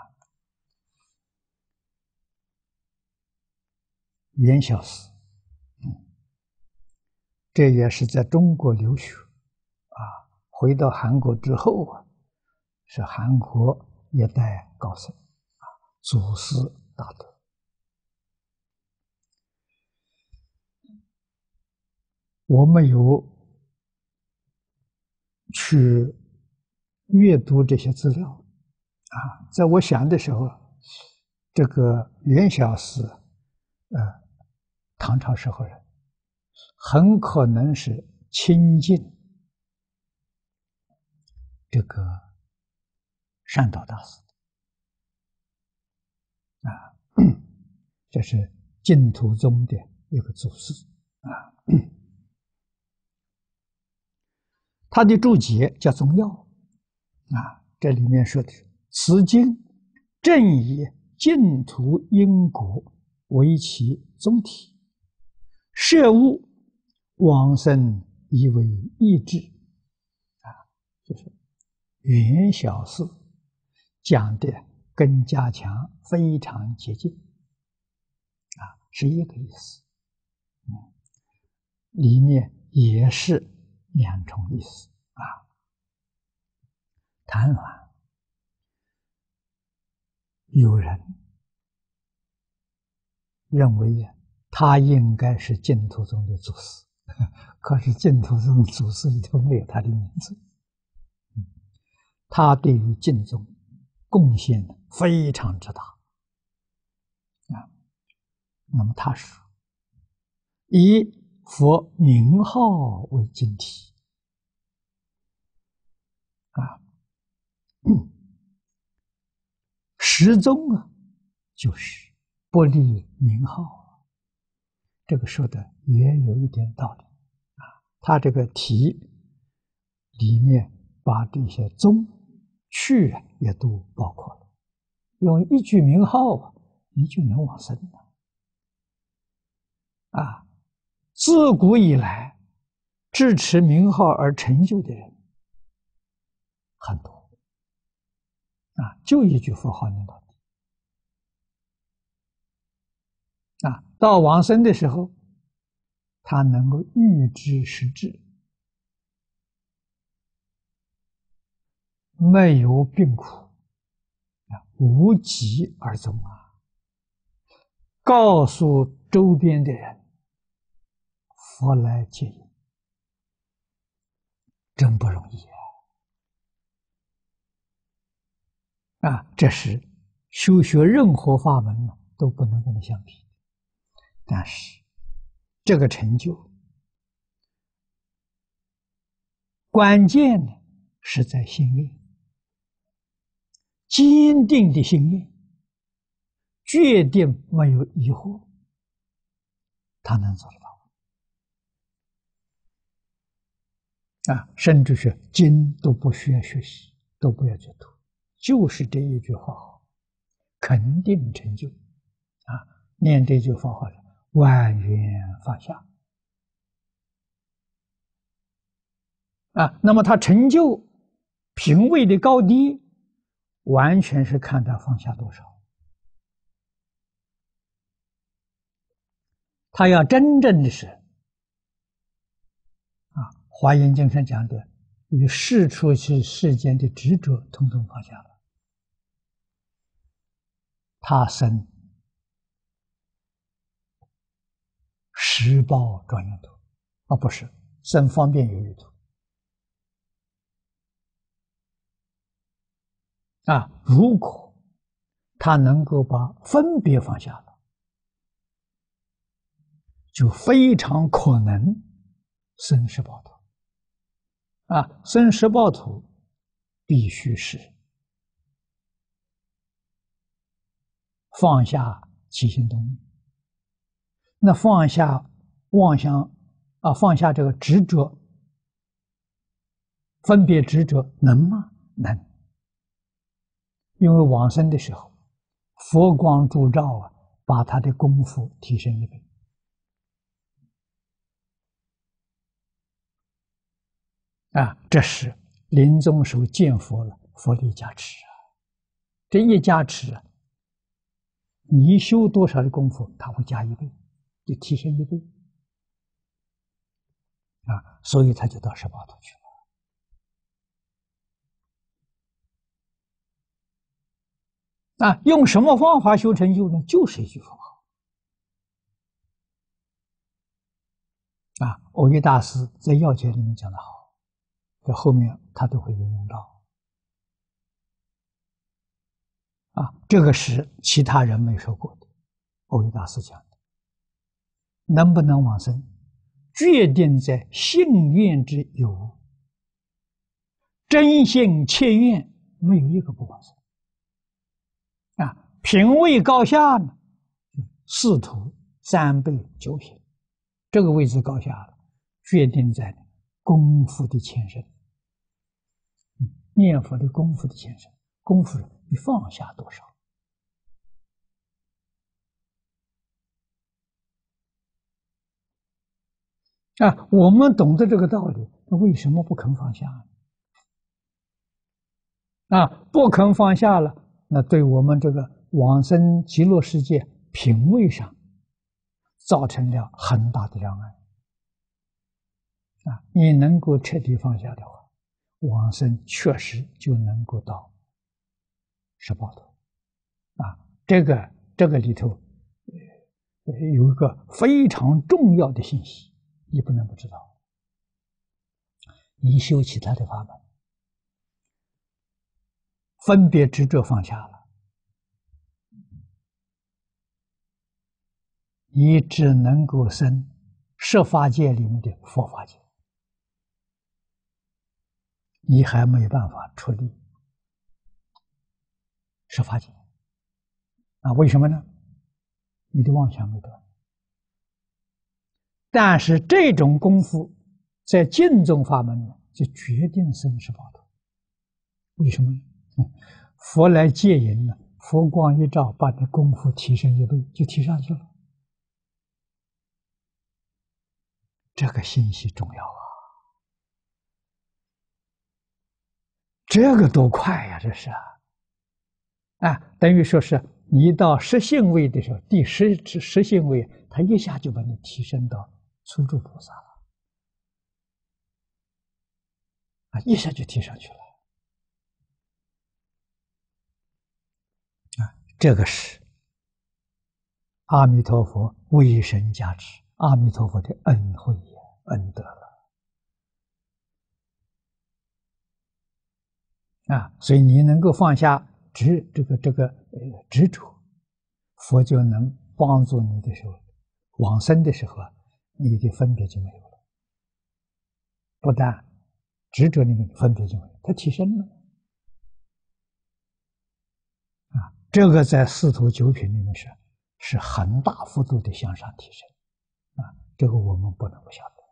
Speaker 1: 原小寺，嗯，这也是在中国留学啊，回到韩国之后啊，是韩国一代高僧啊，祖师大德。我没有去阅读这些资料啊，在我想的时候，这个袁小寺，呃，唐朝时候人，很可能是亲近这个善导大师啊，这是净土宗的一个祖师啊。他的注解叫《宗要》啊，这里面说的是：此经正以净土因果为其宗体，摄物往生以为意志啊，就是原小寺讲的跟加强非常接近啊，是一个意思。嗯，里面也是两重意思啊。谈完，有人认为他应该是净土宗的祖师，可是净土宗祖师里头没有他的名字。他对于净宗贡献非常之大啊。那么他说，以佛名号为净体啊，实宗啊，就是不立名号，这个说的也有一点道理啊。他这个题里面把这些宗趣也都包括了，用一句名号啊，你就能往生了啊。自古以来，支持名号而成就的人很多啊，就一句佛号念到底啊。到往生的时候，他能够预知时至，没有病苦啊，无疾而终啊。告诉周边的人，佛来接引，真不容易啊！啊，这是修学任何法门都不能跟他相比。但是这个成就，关键呢是在心愿坚定的心愿，决定没有疑惑，他能做得到啊！甚至是经都不需要学习，都不要去读，就是这一句话好，肯定成就啊！念这句话好了，万缘放下啊！那么他成就品位的高低，完全是看他放下多少。他要真正的是啊，《华严经》上讲的，与世出去世间的执着统统放下了，他生十报庄严土，啊，不是生方便有余土啊。如果他能够把分别放下了，就非常可能生十报土啊。生十报土必须是放下起心动念，那放下妄想啊，放下这个执着、分别执着，能吗？能。因为往生的时候，佛光烛照啊，把他的功夫提升一倍啊，这是临终时候见佛了，佛力加持啊，这一加持啊，你修多少的功夫，他会加一倍，就提升一倍啊，所以他就到十八土去了啊。用什么方法修成就呢？就是一句佛号啊。蕅益大师在要解里面讲得好，在后面他都会引用到啊，这个是其他人没说过的，蕅益大师讲的。能不能往生，决定在信愿之有无，真心切愿，没有一个不往生啊。品位高下呢，四土三辈九品，这个位置高下了，决定在功夫的前身，念佛的功夫的前身，功夫你放下多少啊？我们懂得这个道理，那为什么不肯放下呢？啊，不肯放下了，那对我们这个往生极乐世界品位上造成了很大的障碍啊！你能够彻底放下的话，往生确实就能够到十报土啊。这个这个里头呃有一个非常重要的信息，你不能不知道。你修其他的法门，分别执着放下了，你只能够生设法界里面的佛法界，你还没有办法出离设法界啊？为什么呢？你的妄想没断。但是这种功夫在净宗法门呢，就决定生十报土。为什么呢？佛来接引呢，佛光一照，把你功夫提升一倍，就提上去了。这个信息重要啊！这个多快呀！这是啊，啊，等于说是你到十信位的时候，第十十信位，他一下就把你提升到初住菩萨了，啊，一下就提上去了，啊，这个是阿弥陀佛为神加持，阿弥陀佛的恩惠呀，恩德了。啊，所以你能够放下执这个这个呃执着，佛就能帮助你的时候，往生的时候啊，你的分别就没有了。不但执着里面分别就没有，它提升了这个在四图九品里面是是很大幅度的向上提升啊，这个我们不能不晓得。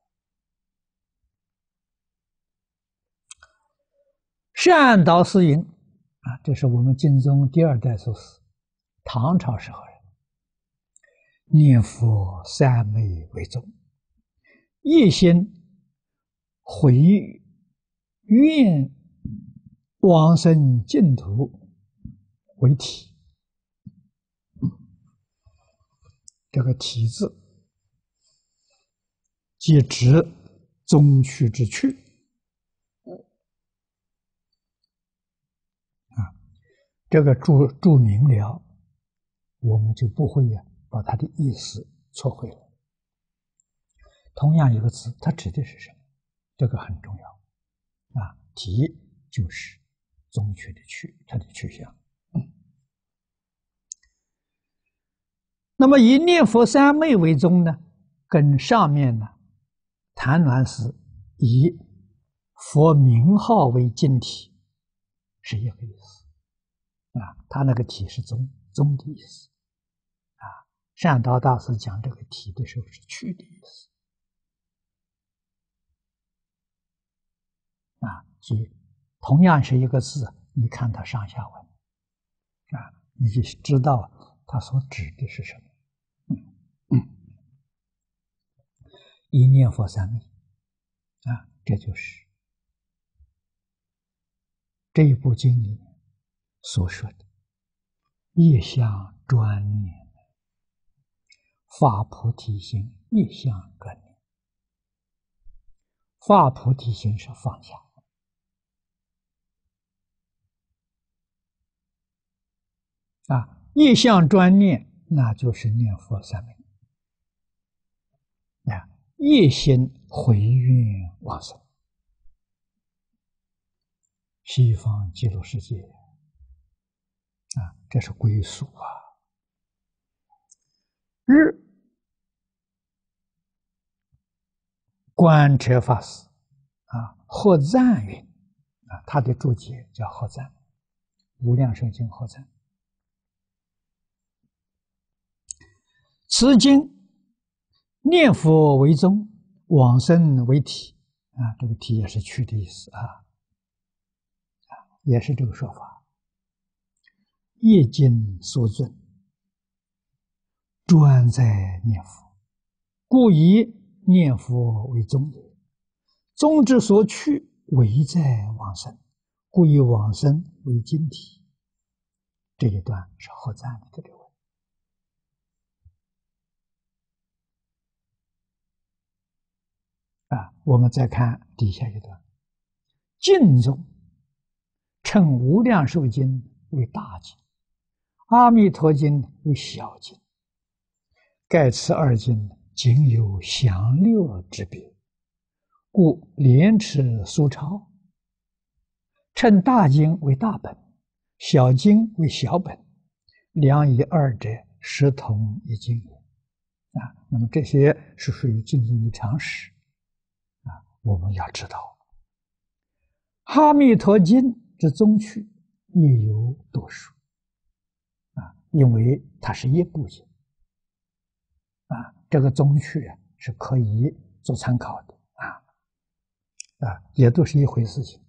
Speaker 1: 善导师云啊，这是我们净宗第二代祖师，唐朝时候人，念佛三昧为宗，一心回愿往生净土为体。这个体字即指宗趣之趣啊，这个注注明了，我们就不会呀把它的意思错会了。同样一个字，它指的是什么？这个很重要啊。体就是宗趣的趣，它的去向。嗯、那么以念佛三昧为宗呢，跟上面呢谭鸾师以佛名号为经体是一个意思啊。他那个体是宗宗的意思啊。善导大师讲这个体的时候是趣的意思啊。所以同样是一个字，你看它上下文啊，你就知道它所指的是什么。嗯嗯，一念佛三昧啊，这就是这一部经里所说的业相专念，发菩提心，业相专念。发菩提心是放下啊，业相专念那就是念佛三昧啊，业心回愿往生西方极乐世界啊，这是归属啊。日观彻法师啊，合赞云啊，他的注解叫合赞，无量寿经合赞。此经念佛为宗，往生为体啊，这个体也是去的意思啊，啊，也是这个说法。业经所尊，专在念佛，故以念佛为宗也。宗之所去，唯在往生，故以往生为经体。这一段是合赞的这个文啊。我们再看底下一段，净宗称无量寿经为大经，阿弥陀经为小经，盖此二经仅有详略之别，故莲池苏超称大经为大本，小经为小本，良以二者实同一经也啊。那么这些是属于净宗的常识啊，我们要知道。阿弥陀经之宗趣亦有多数啊，因为它是一部经啊，这个宗趣啊是可以做参考的啊啊，也都是一回事情。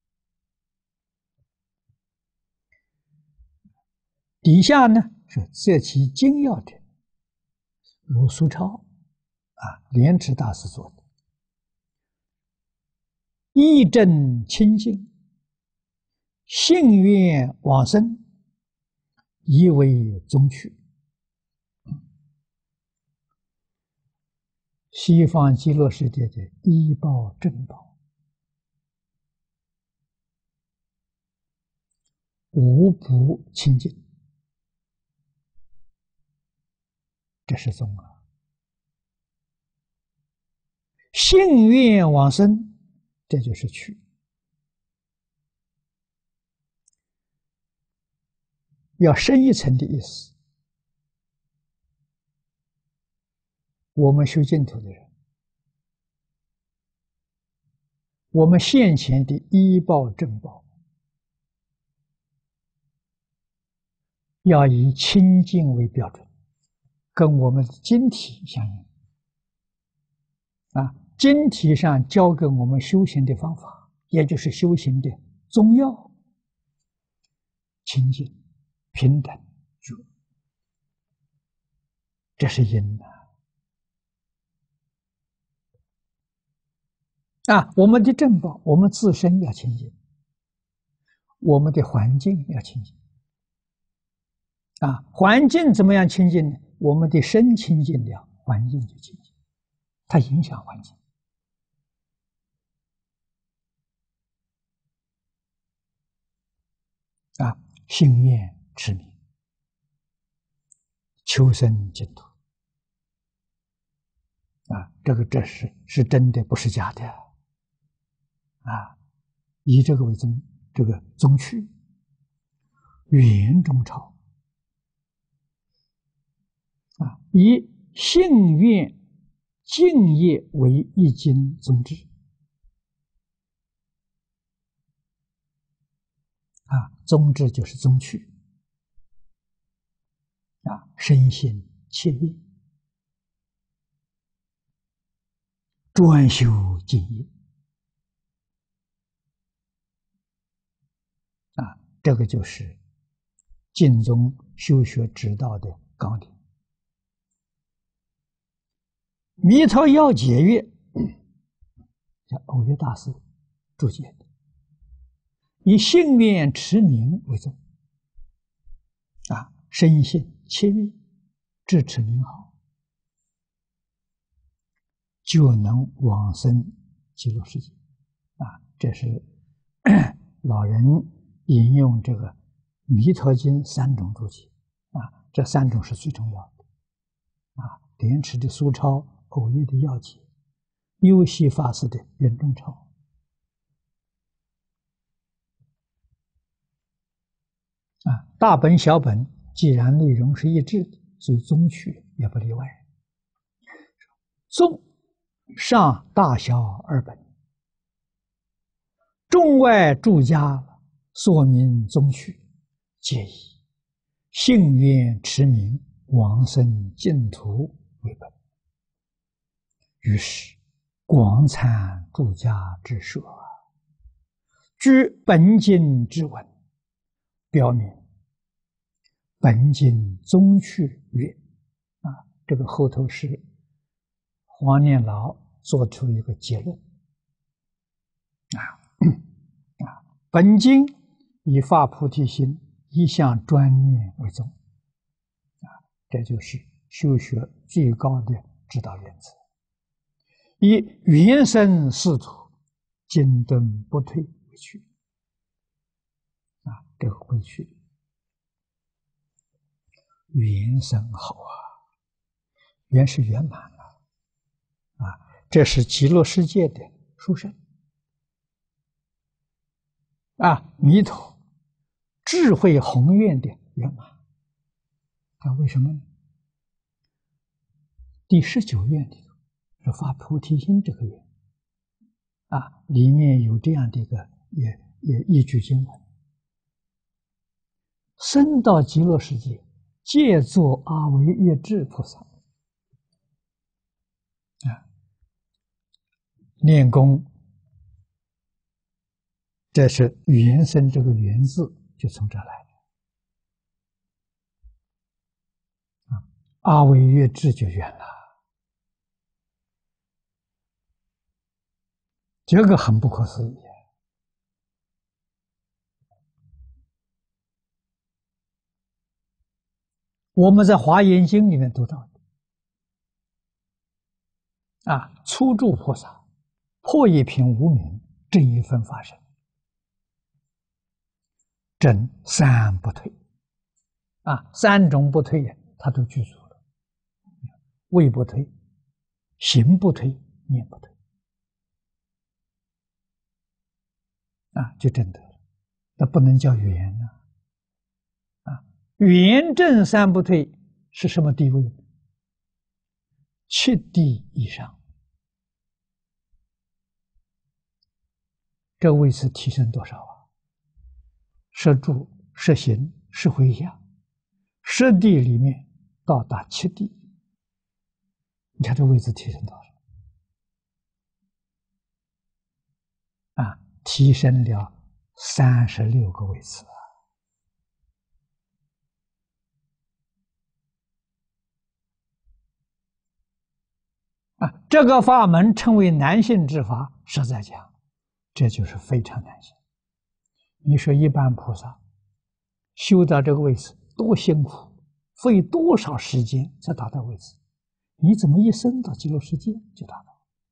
Speaker 1: 底下呢是择其精要者，如苏超啊、莲池大师做的，义正清净，信愿往生，宜为宗趣。西方极乐世界的医报正报，无不清净，这是宗啊。信愿往生，这就是趣。要深一层的意思，我们修净土的人，我们现前的医报正报， 要以清净为标准，跟我们的经体相应。啊，经体上教给我们修行的方法，也就是修行的宗要：清净、平等、觉，这是因呐。啊，我们的正报，我们自身要清净，我们的环境要清净。啊，环境怎么样清净呢？我们的身清净了，环境就清净，它影响环境。啊，信愿持名，求生净土。啊，这个这是是真的，不是假的。啊，以这个为宗，这个宗趣，圆中朝。啊，以信愿敬业为一经宗旨。啊，宗旨就是宗趣。啊，深信切愿，专修敬业。啊，这个就是净宗修学之道的纲领。弥陀要解曰，叫偶约大师注解的，以信愿持名为宗。啊，深信切愿，支持名号，就能往生极乐世界。啊，这是老人引用这个《弥陀经》三种注解。啊，这三种是最重要的。啊，莲池的苏超、偶约的要解、优西法师的圆中钞。啊，大本小本既然内容是一致的，所以宗趣也不例外。宗上大小二本，中外诸家说明宗趣，皆以信愿持名往生净土为本。于是广参诸家之说，据本经之文，表明本经宗趣曰。啊，这个后头是黄念老做出一个结论。啊啊，本经以发菩提心，一向专念为宗。啊，这就是修学最高的指导原则。以原生四土，精顿不退为去。啊，这个回去原生好啊，原是圆满了。啊，这是极乐世界的殊胜。啊，弥陀智慧宏愿的圆满。啊，为什么呢？第十九愿里头是发菩提心这个愿。啊，里面有这样的一个也也一句经文：生到极乐世界，借作阿惟越致菩萨。啊，练功，这是原生这个原字就从这来的。啊，阿惟越致就圆了。这个很不可思议。我们在《华严经》里面读到的。啊，初住菩萨破一品无明，正一分法身，正三不退。啊，三种不退呀，他都具足了：位不退，行不退，念不退。啊，就证得了。那不能叫圆啊！啊，圆正三不退是什么地位？七地以上。这位次提升多少啊？摄住、摄行、摄回向， 十地里面到达七地，你看这位置提升多少？啊，提升了三十六个位次啊！啊，这个法门称为难信之法，实在讲，这就是非常难信。你说一般菩萨修到这个位置多辛苦，费多少时间才达到位置？你怎么一生到极乐世界就达到？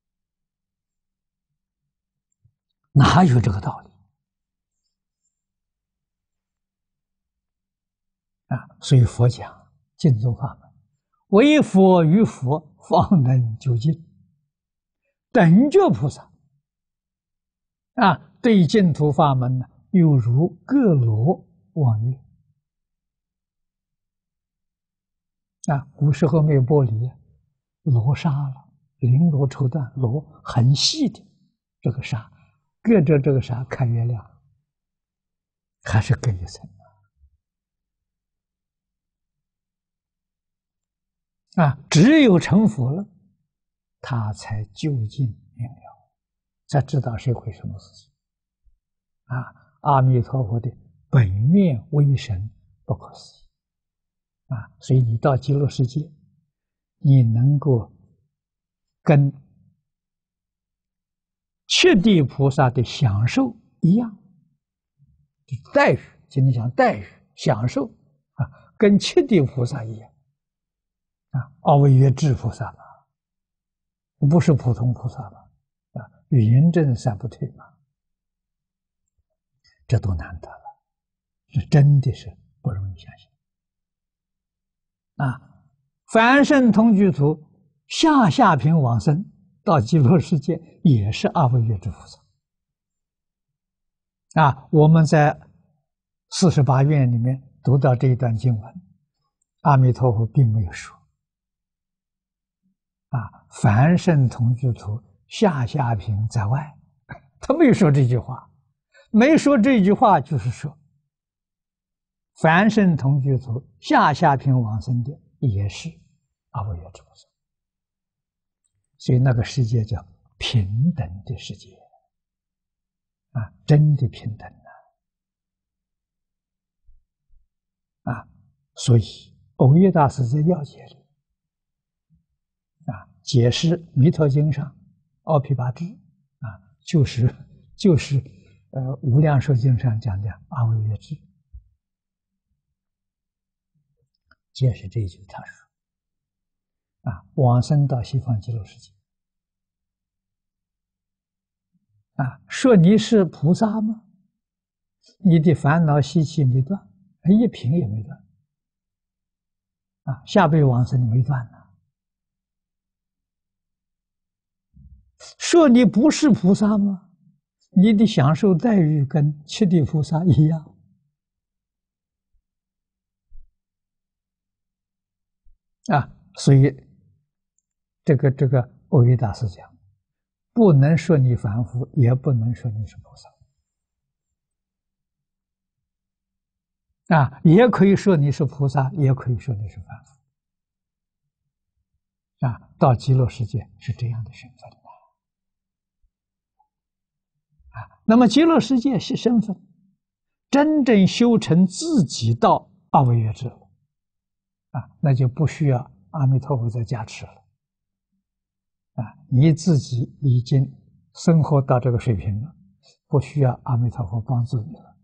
Speaker 1: 哪有这个道理啊？所以佛讲净土法门，唯佛与佛方能究竟。等觉菩萨啊，对净土法门呢，犹如各罗望月啊。古时候没有玻璃，罗纱了，绫罗绸缎，罗很细的这个纱，隔着这个纱看月亮，还是隔一层啊。只有成佛了，他才究竟明了，才知道是回什么事情啊。阿弥陀佛的本愿威神不可思议啊！所以你到极乐世界，你能够跟七地菩萨的享受一样，待遇，今天讲待遇享受啊，跟七地菩萨一样啊。阿惟越致菩萨嘛，不是普通菩萨嘛啊，语言正三不退嘛，这多难得了，这真的是不容易相信啊！凡圣同居土下下品往生到极乐世界，也是阿惟越致菩萨啊。我们在四十八愿里面读到这一段经文，阿弥陀佛并没有说啊，凡圣同居土下下品在外，他没有说这句话。没说这句话，就是说，凡圣同居土下下品往生的也是阿惟越致菩萨，所以那个世界叫平等的世界啊，真的平等啊！啊，所以耦约大师在要解里啊，解释《弥陀经》上奥毗跋致啊，就是就是呃《无量寿经》上讲的阿惟越致，解释这一句，他说啊，往生到西方极乐世界啊，说你是菩萨吗？你的烦恼习气没断，一品也没断啊，下辈往生你没断呢。说你不是菩萨吗？你的享受待遇跟七地菩萨一样啊，所以这个这个耦约大师讲，不能说你凡夫，也不能说你是菩萨啊，也可以说你是菩萨，也可以说你是凡夫啊。到极乐世界是这样的身份啊。那么极乐世界是身份，真正修成自己到阿惟越致了啊，那就不需要阿弥陀佛再加持了啊，你自己已经生活到这个水平了，不需要阿弥陀佛帮助你了，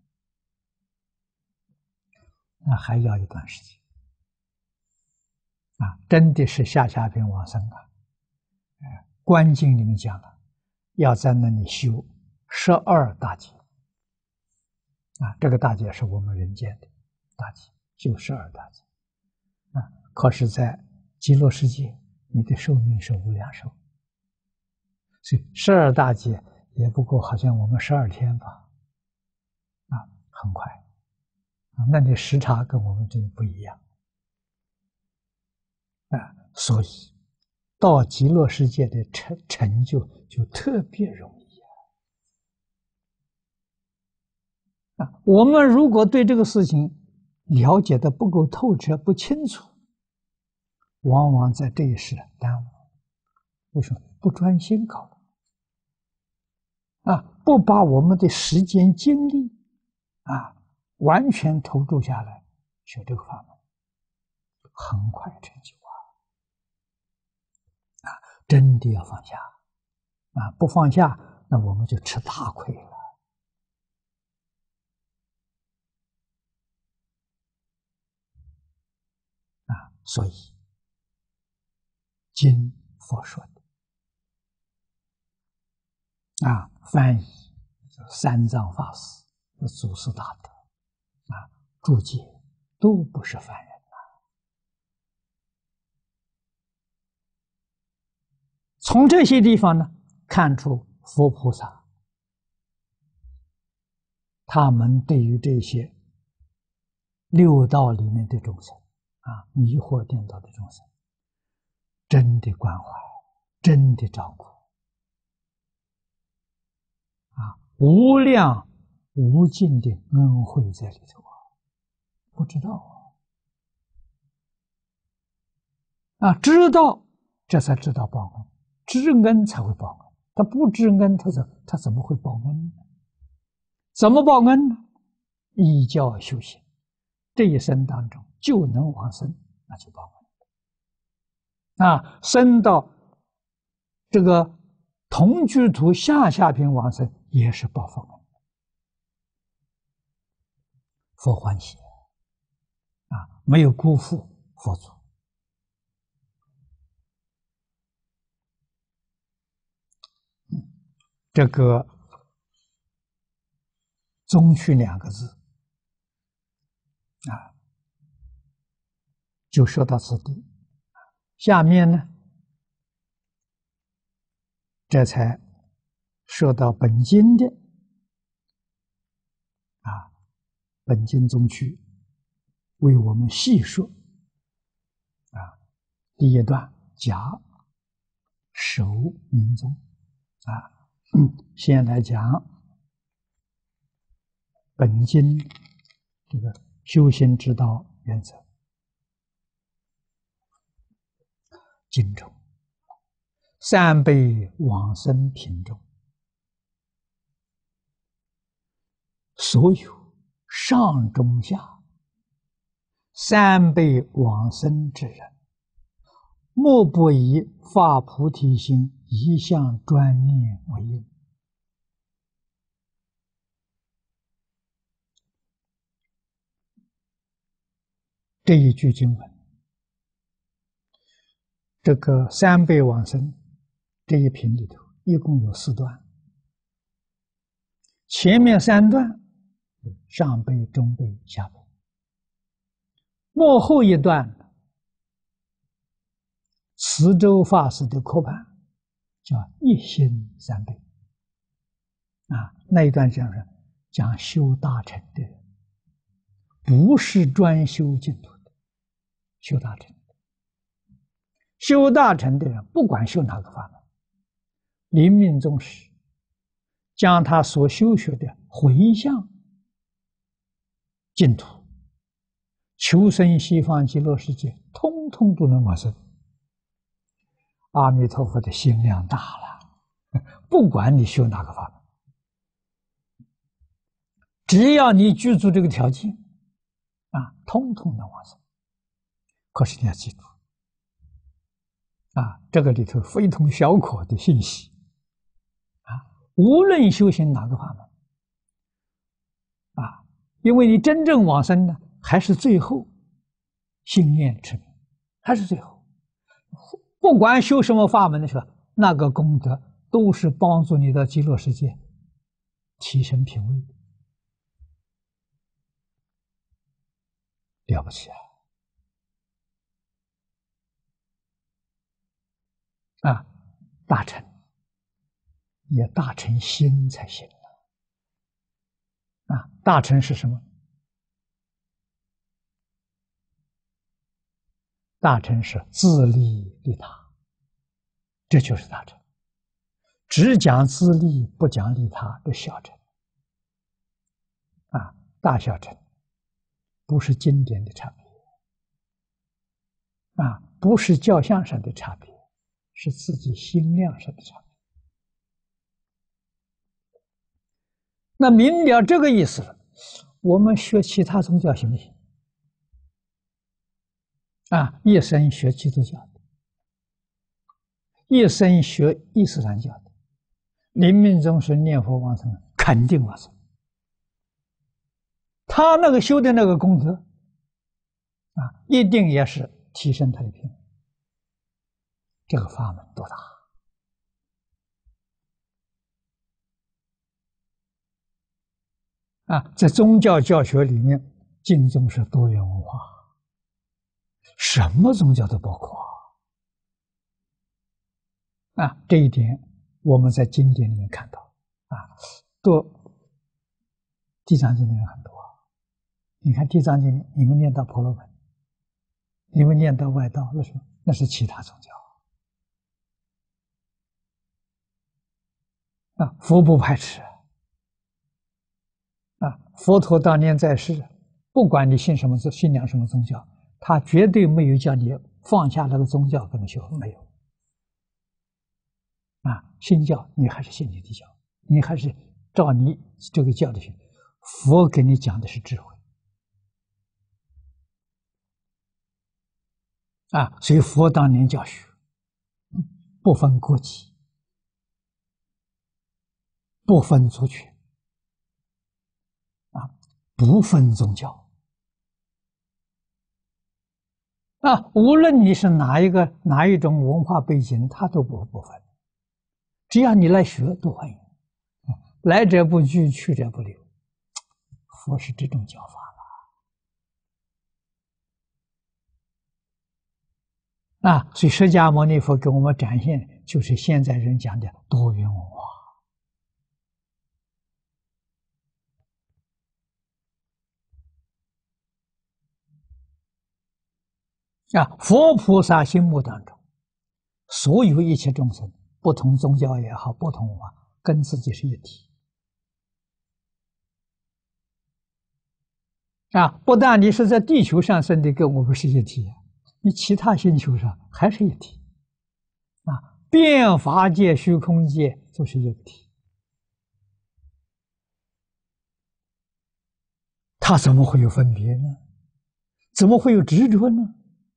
Speaker 1: 那还要一段时间啊，真的是下下品往生啊！哎，观经里面讲了，要在那里修十二大劫啊，这个大劫是我们人间的大劫，修十二大劫啊。可是，在极乐世界，你的寿命是无量寿，所以十二大劫也不过好像我们十二天吧，啊，很快啊，那你时差跟我们这不一样啊，所以到极乐世界的成成就就特别容易啊！啊，我们如果对这个事情了解的不够透彻、不清楚，往往在这一世耽误。为什么？不专心考虑啊，不把我们的时间精力啊完全投注下来学这个法门，很快成就啊！啊，真的要放下啊！不放下，那我们就吃大亏了啊！所以，经佛说的啊，翻译三藏法师的祖师大德啊，注解都不是凡人呐。从这些地方呢，看出佛菩萨他们对于这些六道里面的众生啊，迷惑颠倒的众生，真的关怀，真的照顾啊，无量无尽的恩惠在里头啊，不知道啊，啊，知道这才知道报恩，知恩才会报恩，他不知恩，他怎他怎么会报恩呢？怎么报恩呢？依教修行，这一生当中就能往生，那就报恩啊，升到这个同居土下下品往生，也是报佛恩。佛欢喜啊，没有辜负佛祖。这个宗趣两个字啊，就说到此地。下面呢，这才说到本经的啊，本经宗趣为我们细说啊，第一段假手明宗啊。嗯，先来讲本经这个修行之道原则。经中三辈往生品中，所有上中下三辈往生之人，莫不以发菩提心，一向专念为因。这一句经文，这个三辈往生这一品里头，一共有四段。前面三段上辈、中辈、下辈，末后一段慈州法师的科判叫一心三辈啊，那一段讲是讲修大乘的人，不是专修净土的，修大乘的。修大乘的人，不管修哪个法门，临命终时，将他所修学的回向净土，求生西方极乐世界，通通都能往生。阿弥陀佛的心量大了，不管你修哪个法门，只要你具足这个条件啊，通通能往生。可是你要记住啊，这个里头非同小可的信息啊，无论修行哪个法门啊，因为你真正往生呢，还是最后心念持名，还是最后。不管修什么法门的时候，那个功德都是帮助你到极乐世界提升品位的，了不起啊！啊，大乘也大乘心才行啊！大乘是什么？大乘是自利利他，这就是大乘。只讲自利，不讲利他的小乘啊，大小乘不是经典的差别，啊，不是教相上的差别，是自己心量上的差别。那明了这个意思了，我们学其他宗教行不行？啊，一生学基督教的，一生学伊斯兰教的，临命终时念佛往生，肯定往生。他那个修的那个功德，啊，一定也是提升他的品位。这个法门多大啊！在宗教教学里面，经宗是多元文化，什么宗教都包括啊！这一点我们在经典里面看到啊，多地藏经里面很多。你看地藏经，你们念到婆罗门，你们念到外道，那是那是其他宗教啊，佛不排斥啊。佛陀当年在世，不管你信什么信仰什么宗教，他绝对没有叫你放下那个宗教跟他修，没有啊。信教你还是信你的教，你还是照你这个教的学。佛给你讲的是智慧啊，所以佛当年教学不分国籍，不分族群啊，不分宗教啊，无论你是哪一个哪一种文化背景，他都不不分，只要你来学都欢迎，来者不拒，去者不留。佛是这种教法了啊，所以释迦牟尼佛给我们展现就是现在人讲的多元文化啊。佛菩萨心目当中，所有一切众生，不同宗教也好，不同文化，跟自己是一体啊。不但你是在地球上生的，跟我们是一体，你其他星球上还是一体啊。变法界、虚空界就是一体，他怎么会有分别呢？怎么会有执着呢？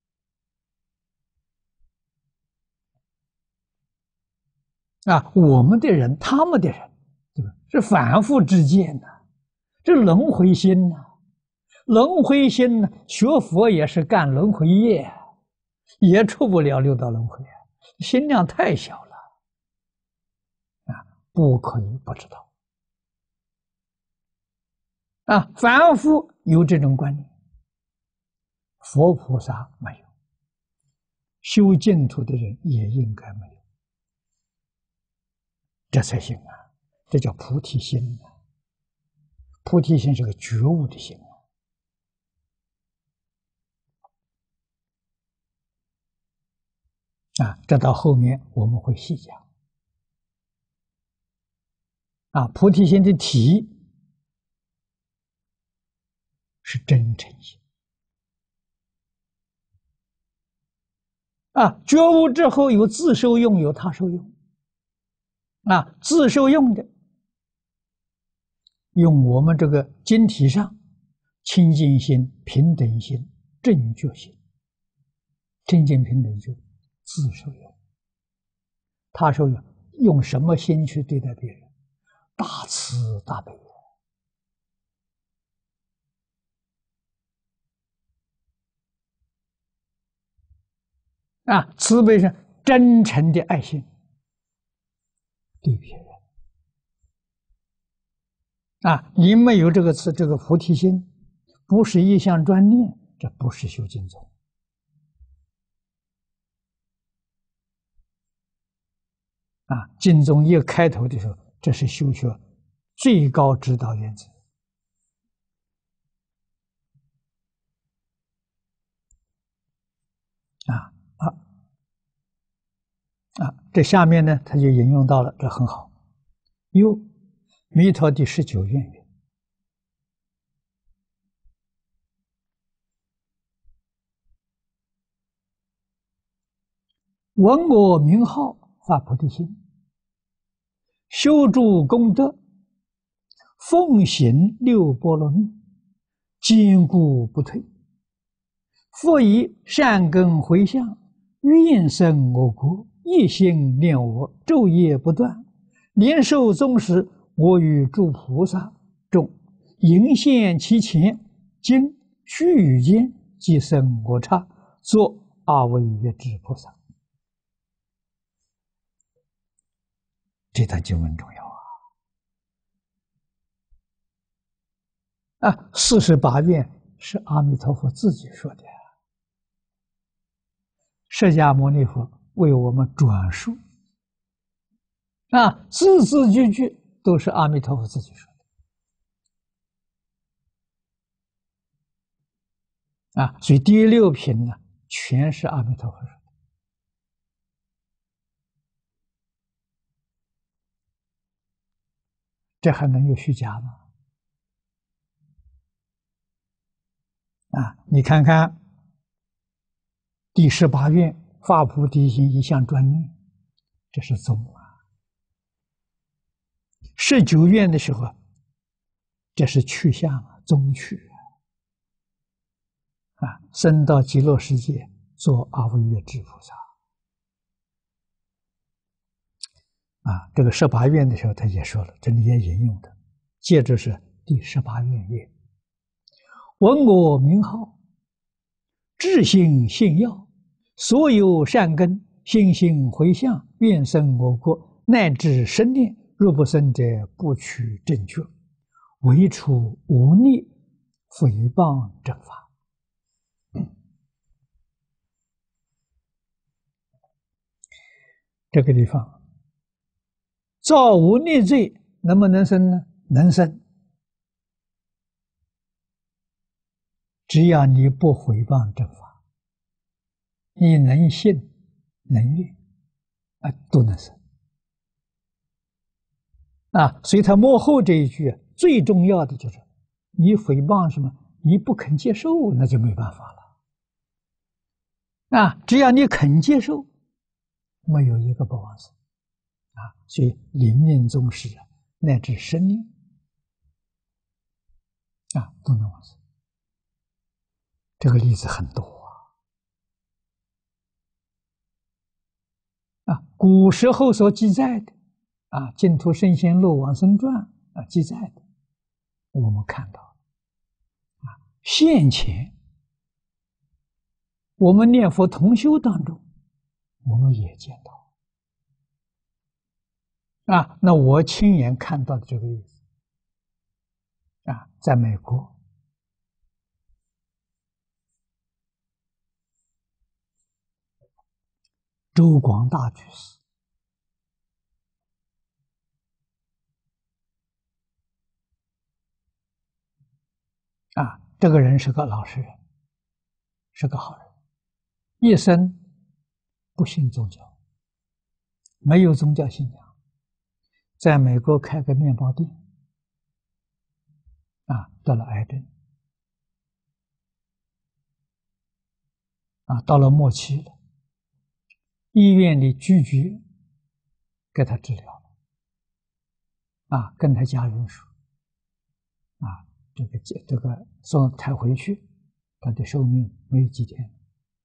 Speaker 1: 啊，我们的人，他们的人，对吧？是反复之见呐，这轮回心呐，轮回心呢，学佛也是干轮回业，也出不了六道轮回啊，心量太小了，啊，不可以不知道，啊，凡夫有这种观念，佛菩萨没有，修净土的人也应该没有。这才行啊！这叫菩提心啊！菩提心是个觉悟的心啊！啊，这到后面我们会细讲啊。菩提心的体是真诚心啊，觉悟之后有自受用，有他受用啊。自受用的，用我们这个经体上清净心、平等心、正觉心，清净平等就自受用，他受用用什么心去对待别人？大慈大悲啊，慈悲是真诚的爱心对别人啊。你没有这个慈这个菩提心，不是一项专念，这不是修净宗啊。净宗一开头的时候，这是修学最高指导原则啊啊啊！这下面呢，他就引用到了，这很好。又弥陀第十九愿云： 闻我名号，发菩提心，修诸功德，奉行六波罗蜜，坚固不退。复以善根回向，愿生我国，一心念我，昼夜不断。年寿终时，我与诸菩萨众迎现其前，经须臾间，即生我刹，作阿惟越致菩萨。这段经文重要啊！啊，四十八愿是阿弥陀佛自己说的，释迦牟尼佛为我们转述，啊，字字句句都是阿弥陀佛自己说的，啊，所以第六品呢，全是阿弥陀佛说的。这还能有虚假吗？啊，你看看第十八愿发菩提心一向专念，这是宗啊。十九愿的时候，这是去向啊，宗去啊，升到极乐世界做阿惟越致菩萨啊。这个十八愿的时候，他也说了，这里也引用的，接着是第十八愿曰：闻我名号，至心信要，所有善根，信心回向，愿生我国，乃至生念，若不生者，不取正觉，唯除无逆，诽谤正法。这个地方造无逆罪能不能生呢？能生，只要你不诽谤正法，你能信能愿啊，都能生啊。所以他幕后这一句最重要的就是你诽谤什么，你不肯接受，那就没办法了啊。只要你肯接受，没有一个不往生啊。所以临命终时乃至生命啊，都能往生。这个例子很多啊，啊，古时候所记载的啊，《净土圣贤录往生传》啊记载的，我们看到啊，现前我们念佛同修当中，我们也见到啊。那我亲眼看到的这个例子啊，在美国。周广大居士啊，这个人是个老实人，是个好人，一生不信宗教，没有宗教信仰，在美国开个面包店啊，得了癌症啊，到了末期了，医院里拒绝给他治疗啊，跟他家人说啊，这个这个送抬回去，他的寿命没有几天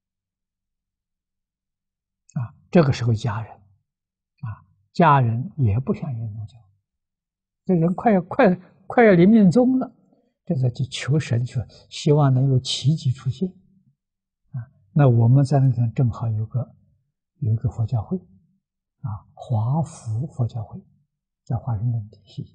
Speaker 1: 啊。这个时候家人啊，家人也不相信宗教，这人快要快快要临命终了，这个就求神去，希望能有奇迹出现啊。那我们在那边正好有个有一个佛教会啊，华福佛教会，在华盛顿 D C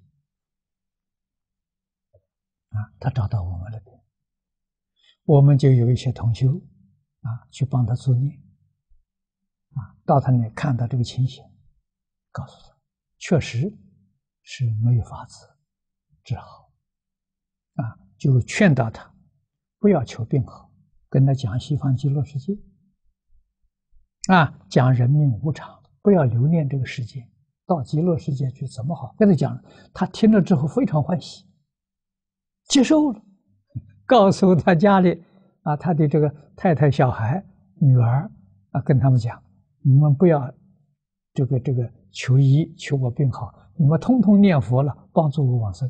Speaker 1: 啊，他找到我们那边，我们就有一些同修啊，去帮他助念啊，到他那里看到这个情形，告诉他，确实是没有法子治好啊，就劝导他不要求病好，跟他讲西方极乐世界啊，讲人命无常，不要留恋这个世界，到极乐世界去怎么好？跟他讲，他听了之后非常欢喜，接受了，告诉他家里啊，他的这个太太、小孩、女儿啊，跟他们讲， 你们不要这个这个求医求我病好，你们通通念佛了，帮助我往生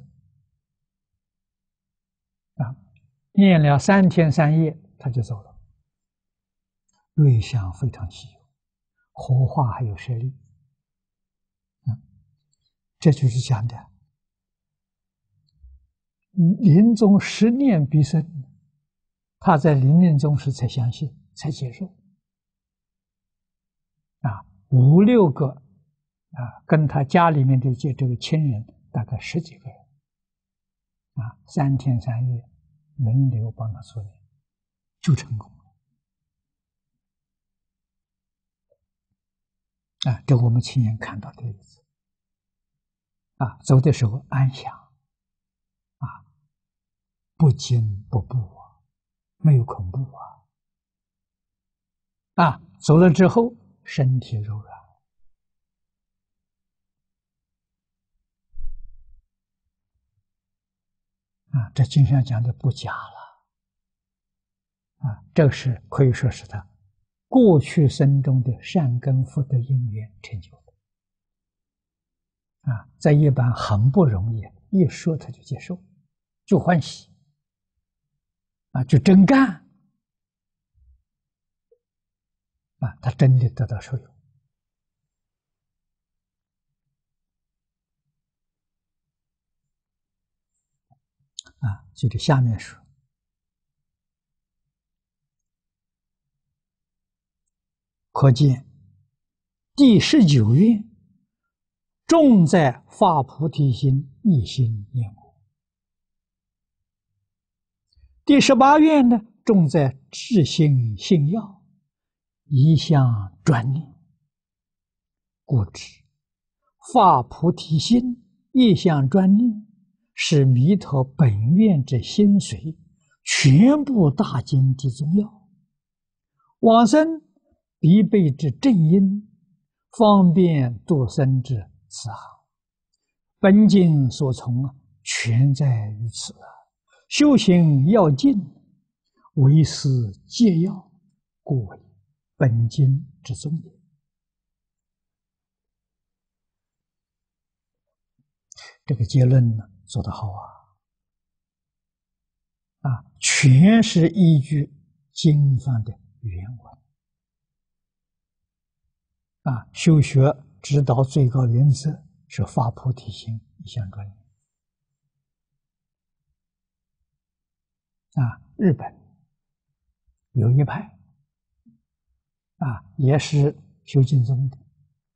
Speaker 1: 啊！念了三天三夜，他就走了。瑞相非常稀有，活化还有舍利。啊，这就是讲的临终十念必生，他在临命终时才相信，才接受。啊，五六个啊，跟他家里面的这这个亲人大概十几个人，啊，三天三夜轮流帮他做念，就成功了。啊，这我们亲眼看到的例子。啊，走的时候安详，啊，不惊不怖啊，没有恐怖啊。啊，走了之后身体柔软。啊，这经上讲的不假了。啊，这是可以说是他过去生中的善根福德因缘成就的。啊，在一般很不容易，一说他就接受，就欢喜，啊，就真干，啊，他真的得到受用。啊，接着下面说，可见第十九愿重在发菩提心，一心念佛。第十八愿呢，重在至心信要，一向专念。故知发菩提心，一向专念，是弥陀本愿之心髓，全部大经之宗要，往生必备之正因，方便度生之慈航。本经所从啊，全在于此啊。修行要尽，为师戒要，故为本经之宗也。这个结论呢，做得好啊！啊，全是依据经上的原文。啊，修学指导最高原则是发菩提心，一向专念。啊，日本有一派，啊，也是修净宗的。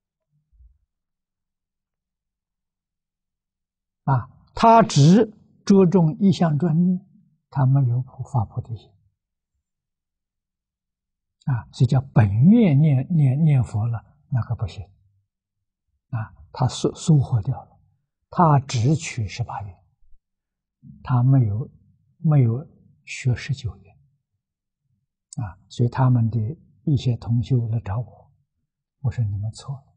Speaker 1: 啊，他只着重一向专念，他没有发菩提心。啊，所以叫本愿念念念佛了，那个不行。啊，他疏疏忽掉了，他只取十八愿，他没有没有学十九愿。啊，所以他们的一些同修来找我，我说你们错了。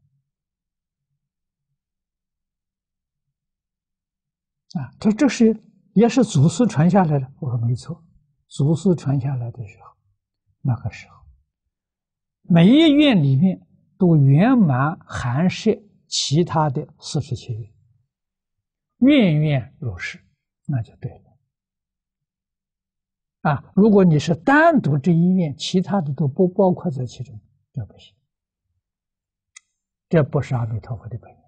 Speaker 1: 啊，这这是也是祖师传下来的。我说没错，祖师传下来的时候，那个时候，每一愿里面都圆满含摄其他的四十七愿，愿愿如是，那就对了。啊，如果你是单独这一愿，其他的都不包括在其中，这不行，这不是阿弥陀佛的本愿，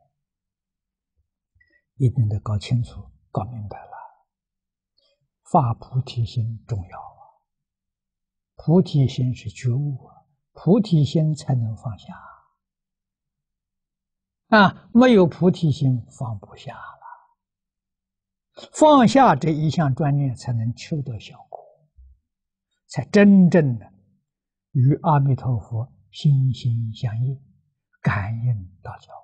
Speaker 1: 一定得搞清楚。搞明白了，发菩提心重要啊！菩提心是觉悟啊，菩提心才能放下啊！没有菩提心放不下了，放下这一项专念才能求得效果，才真正的与阿弥陀佛心心相印，感应道交。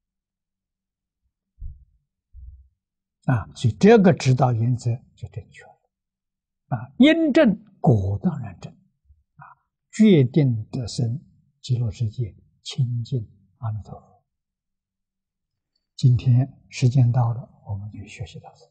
Speaker 1: 啊，所以这个指导原则就正确了。啊，因正果当然正，啊，决定得生极乐世界，亲近阿弥陀佛。今天时间到了，我们就学习到这。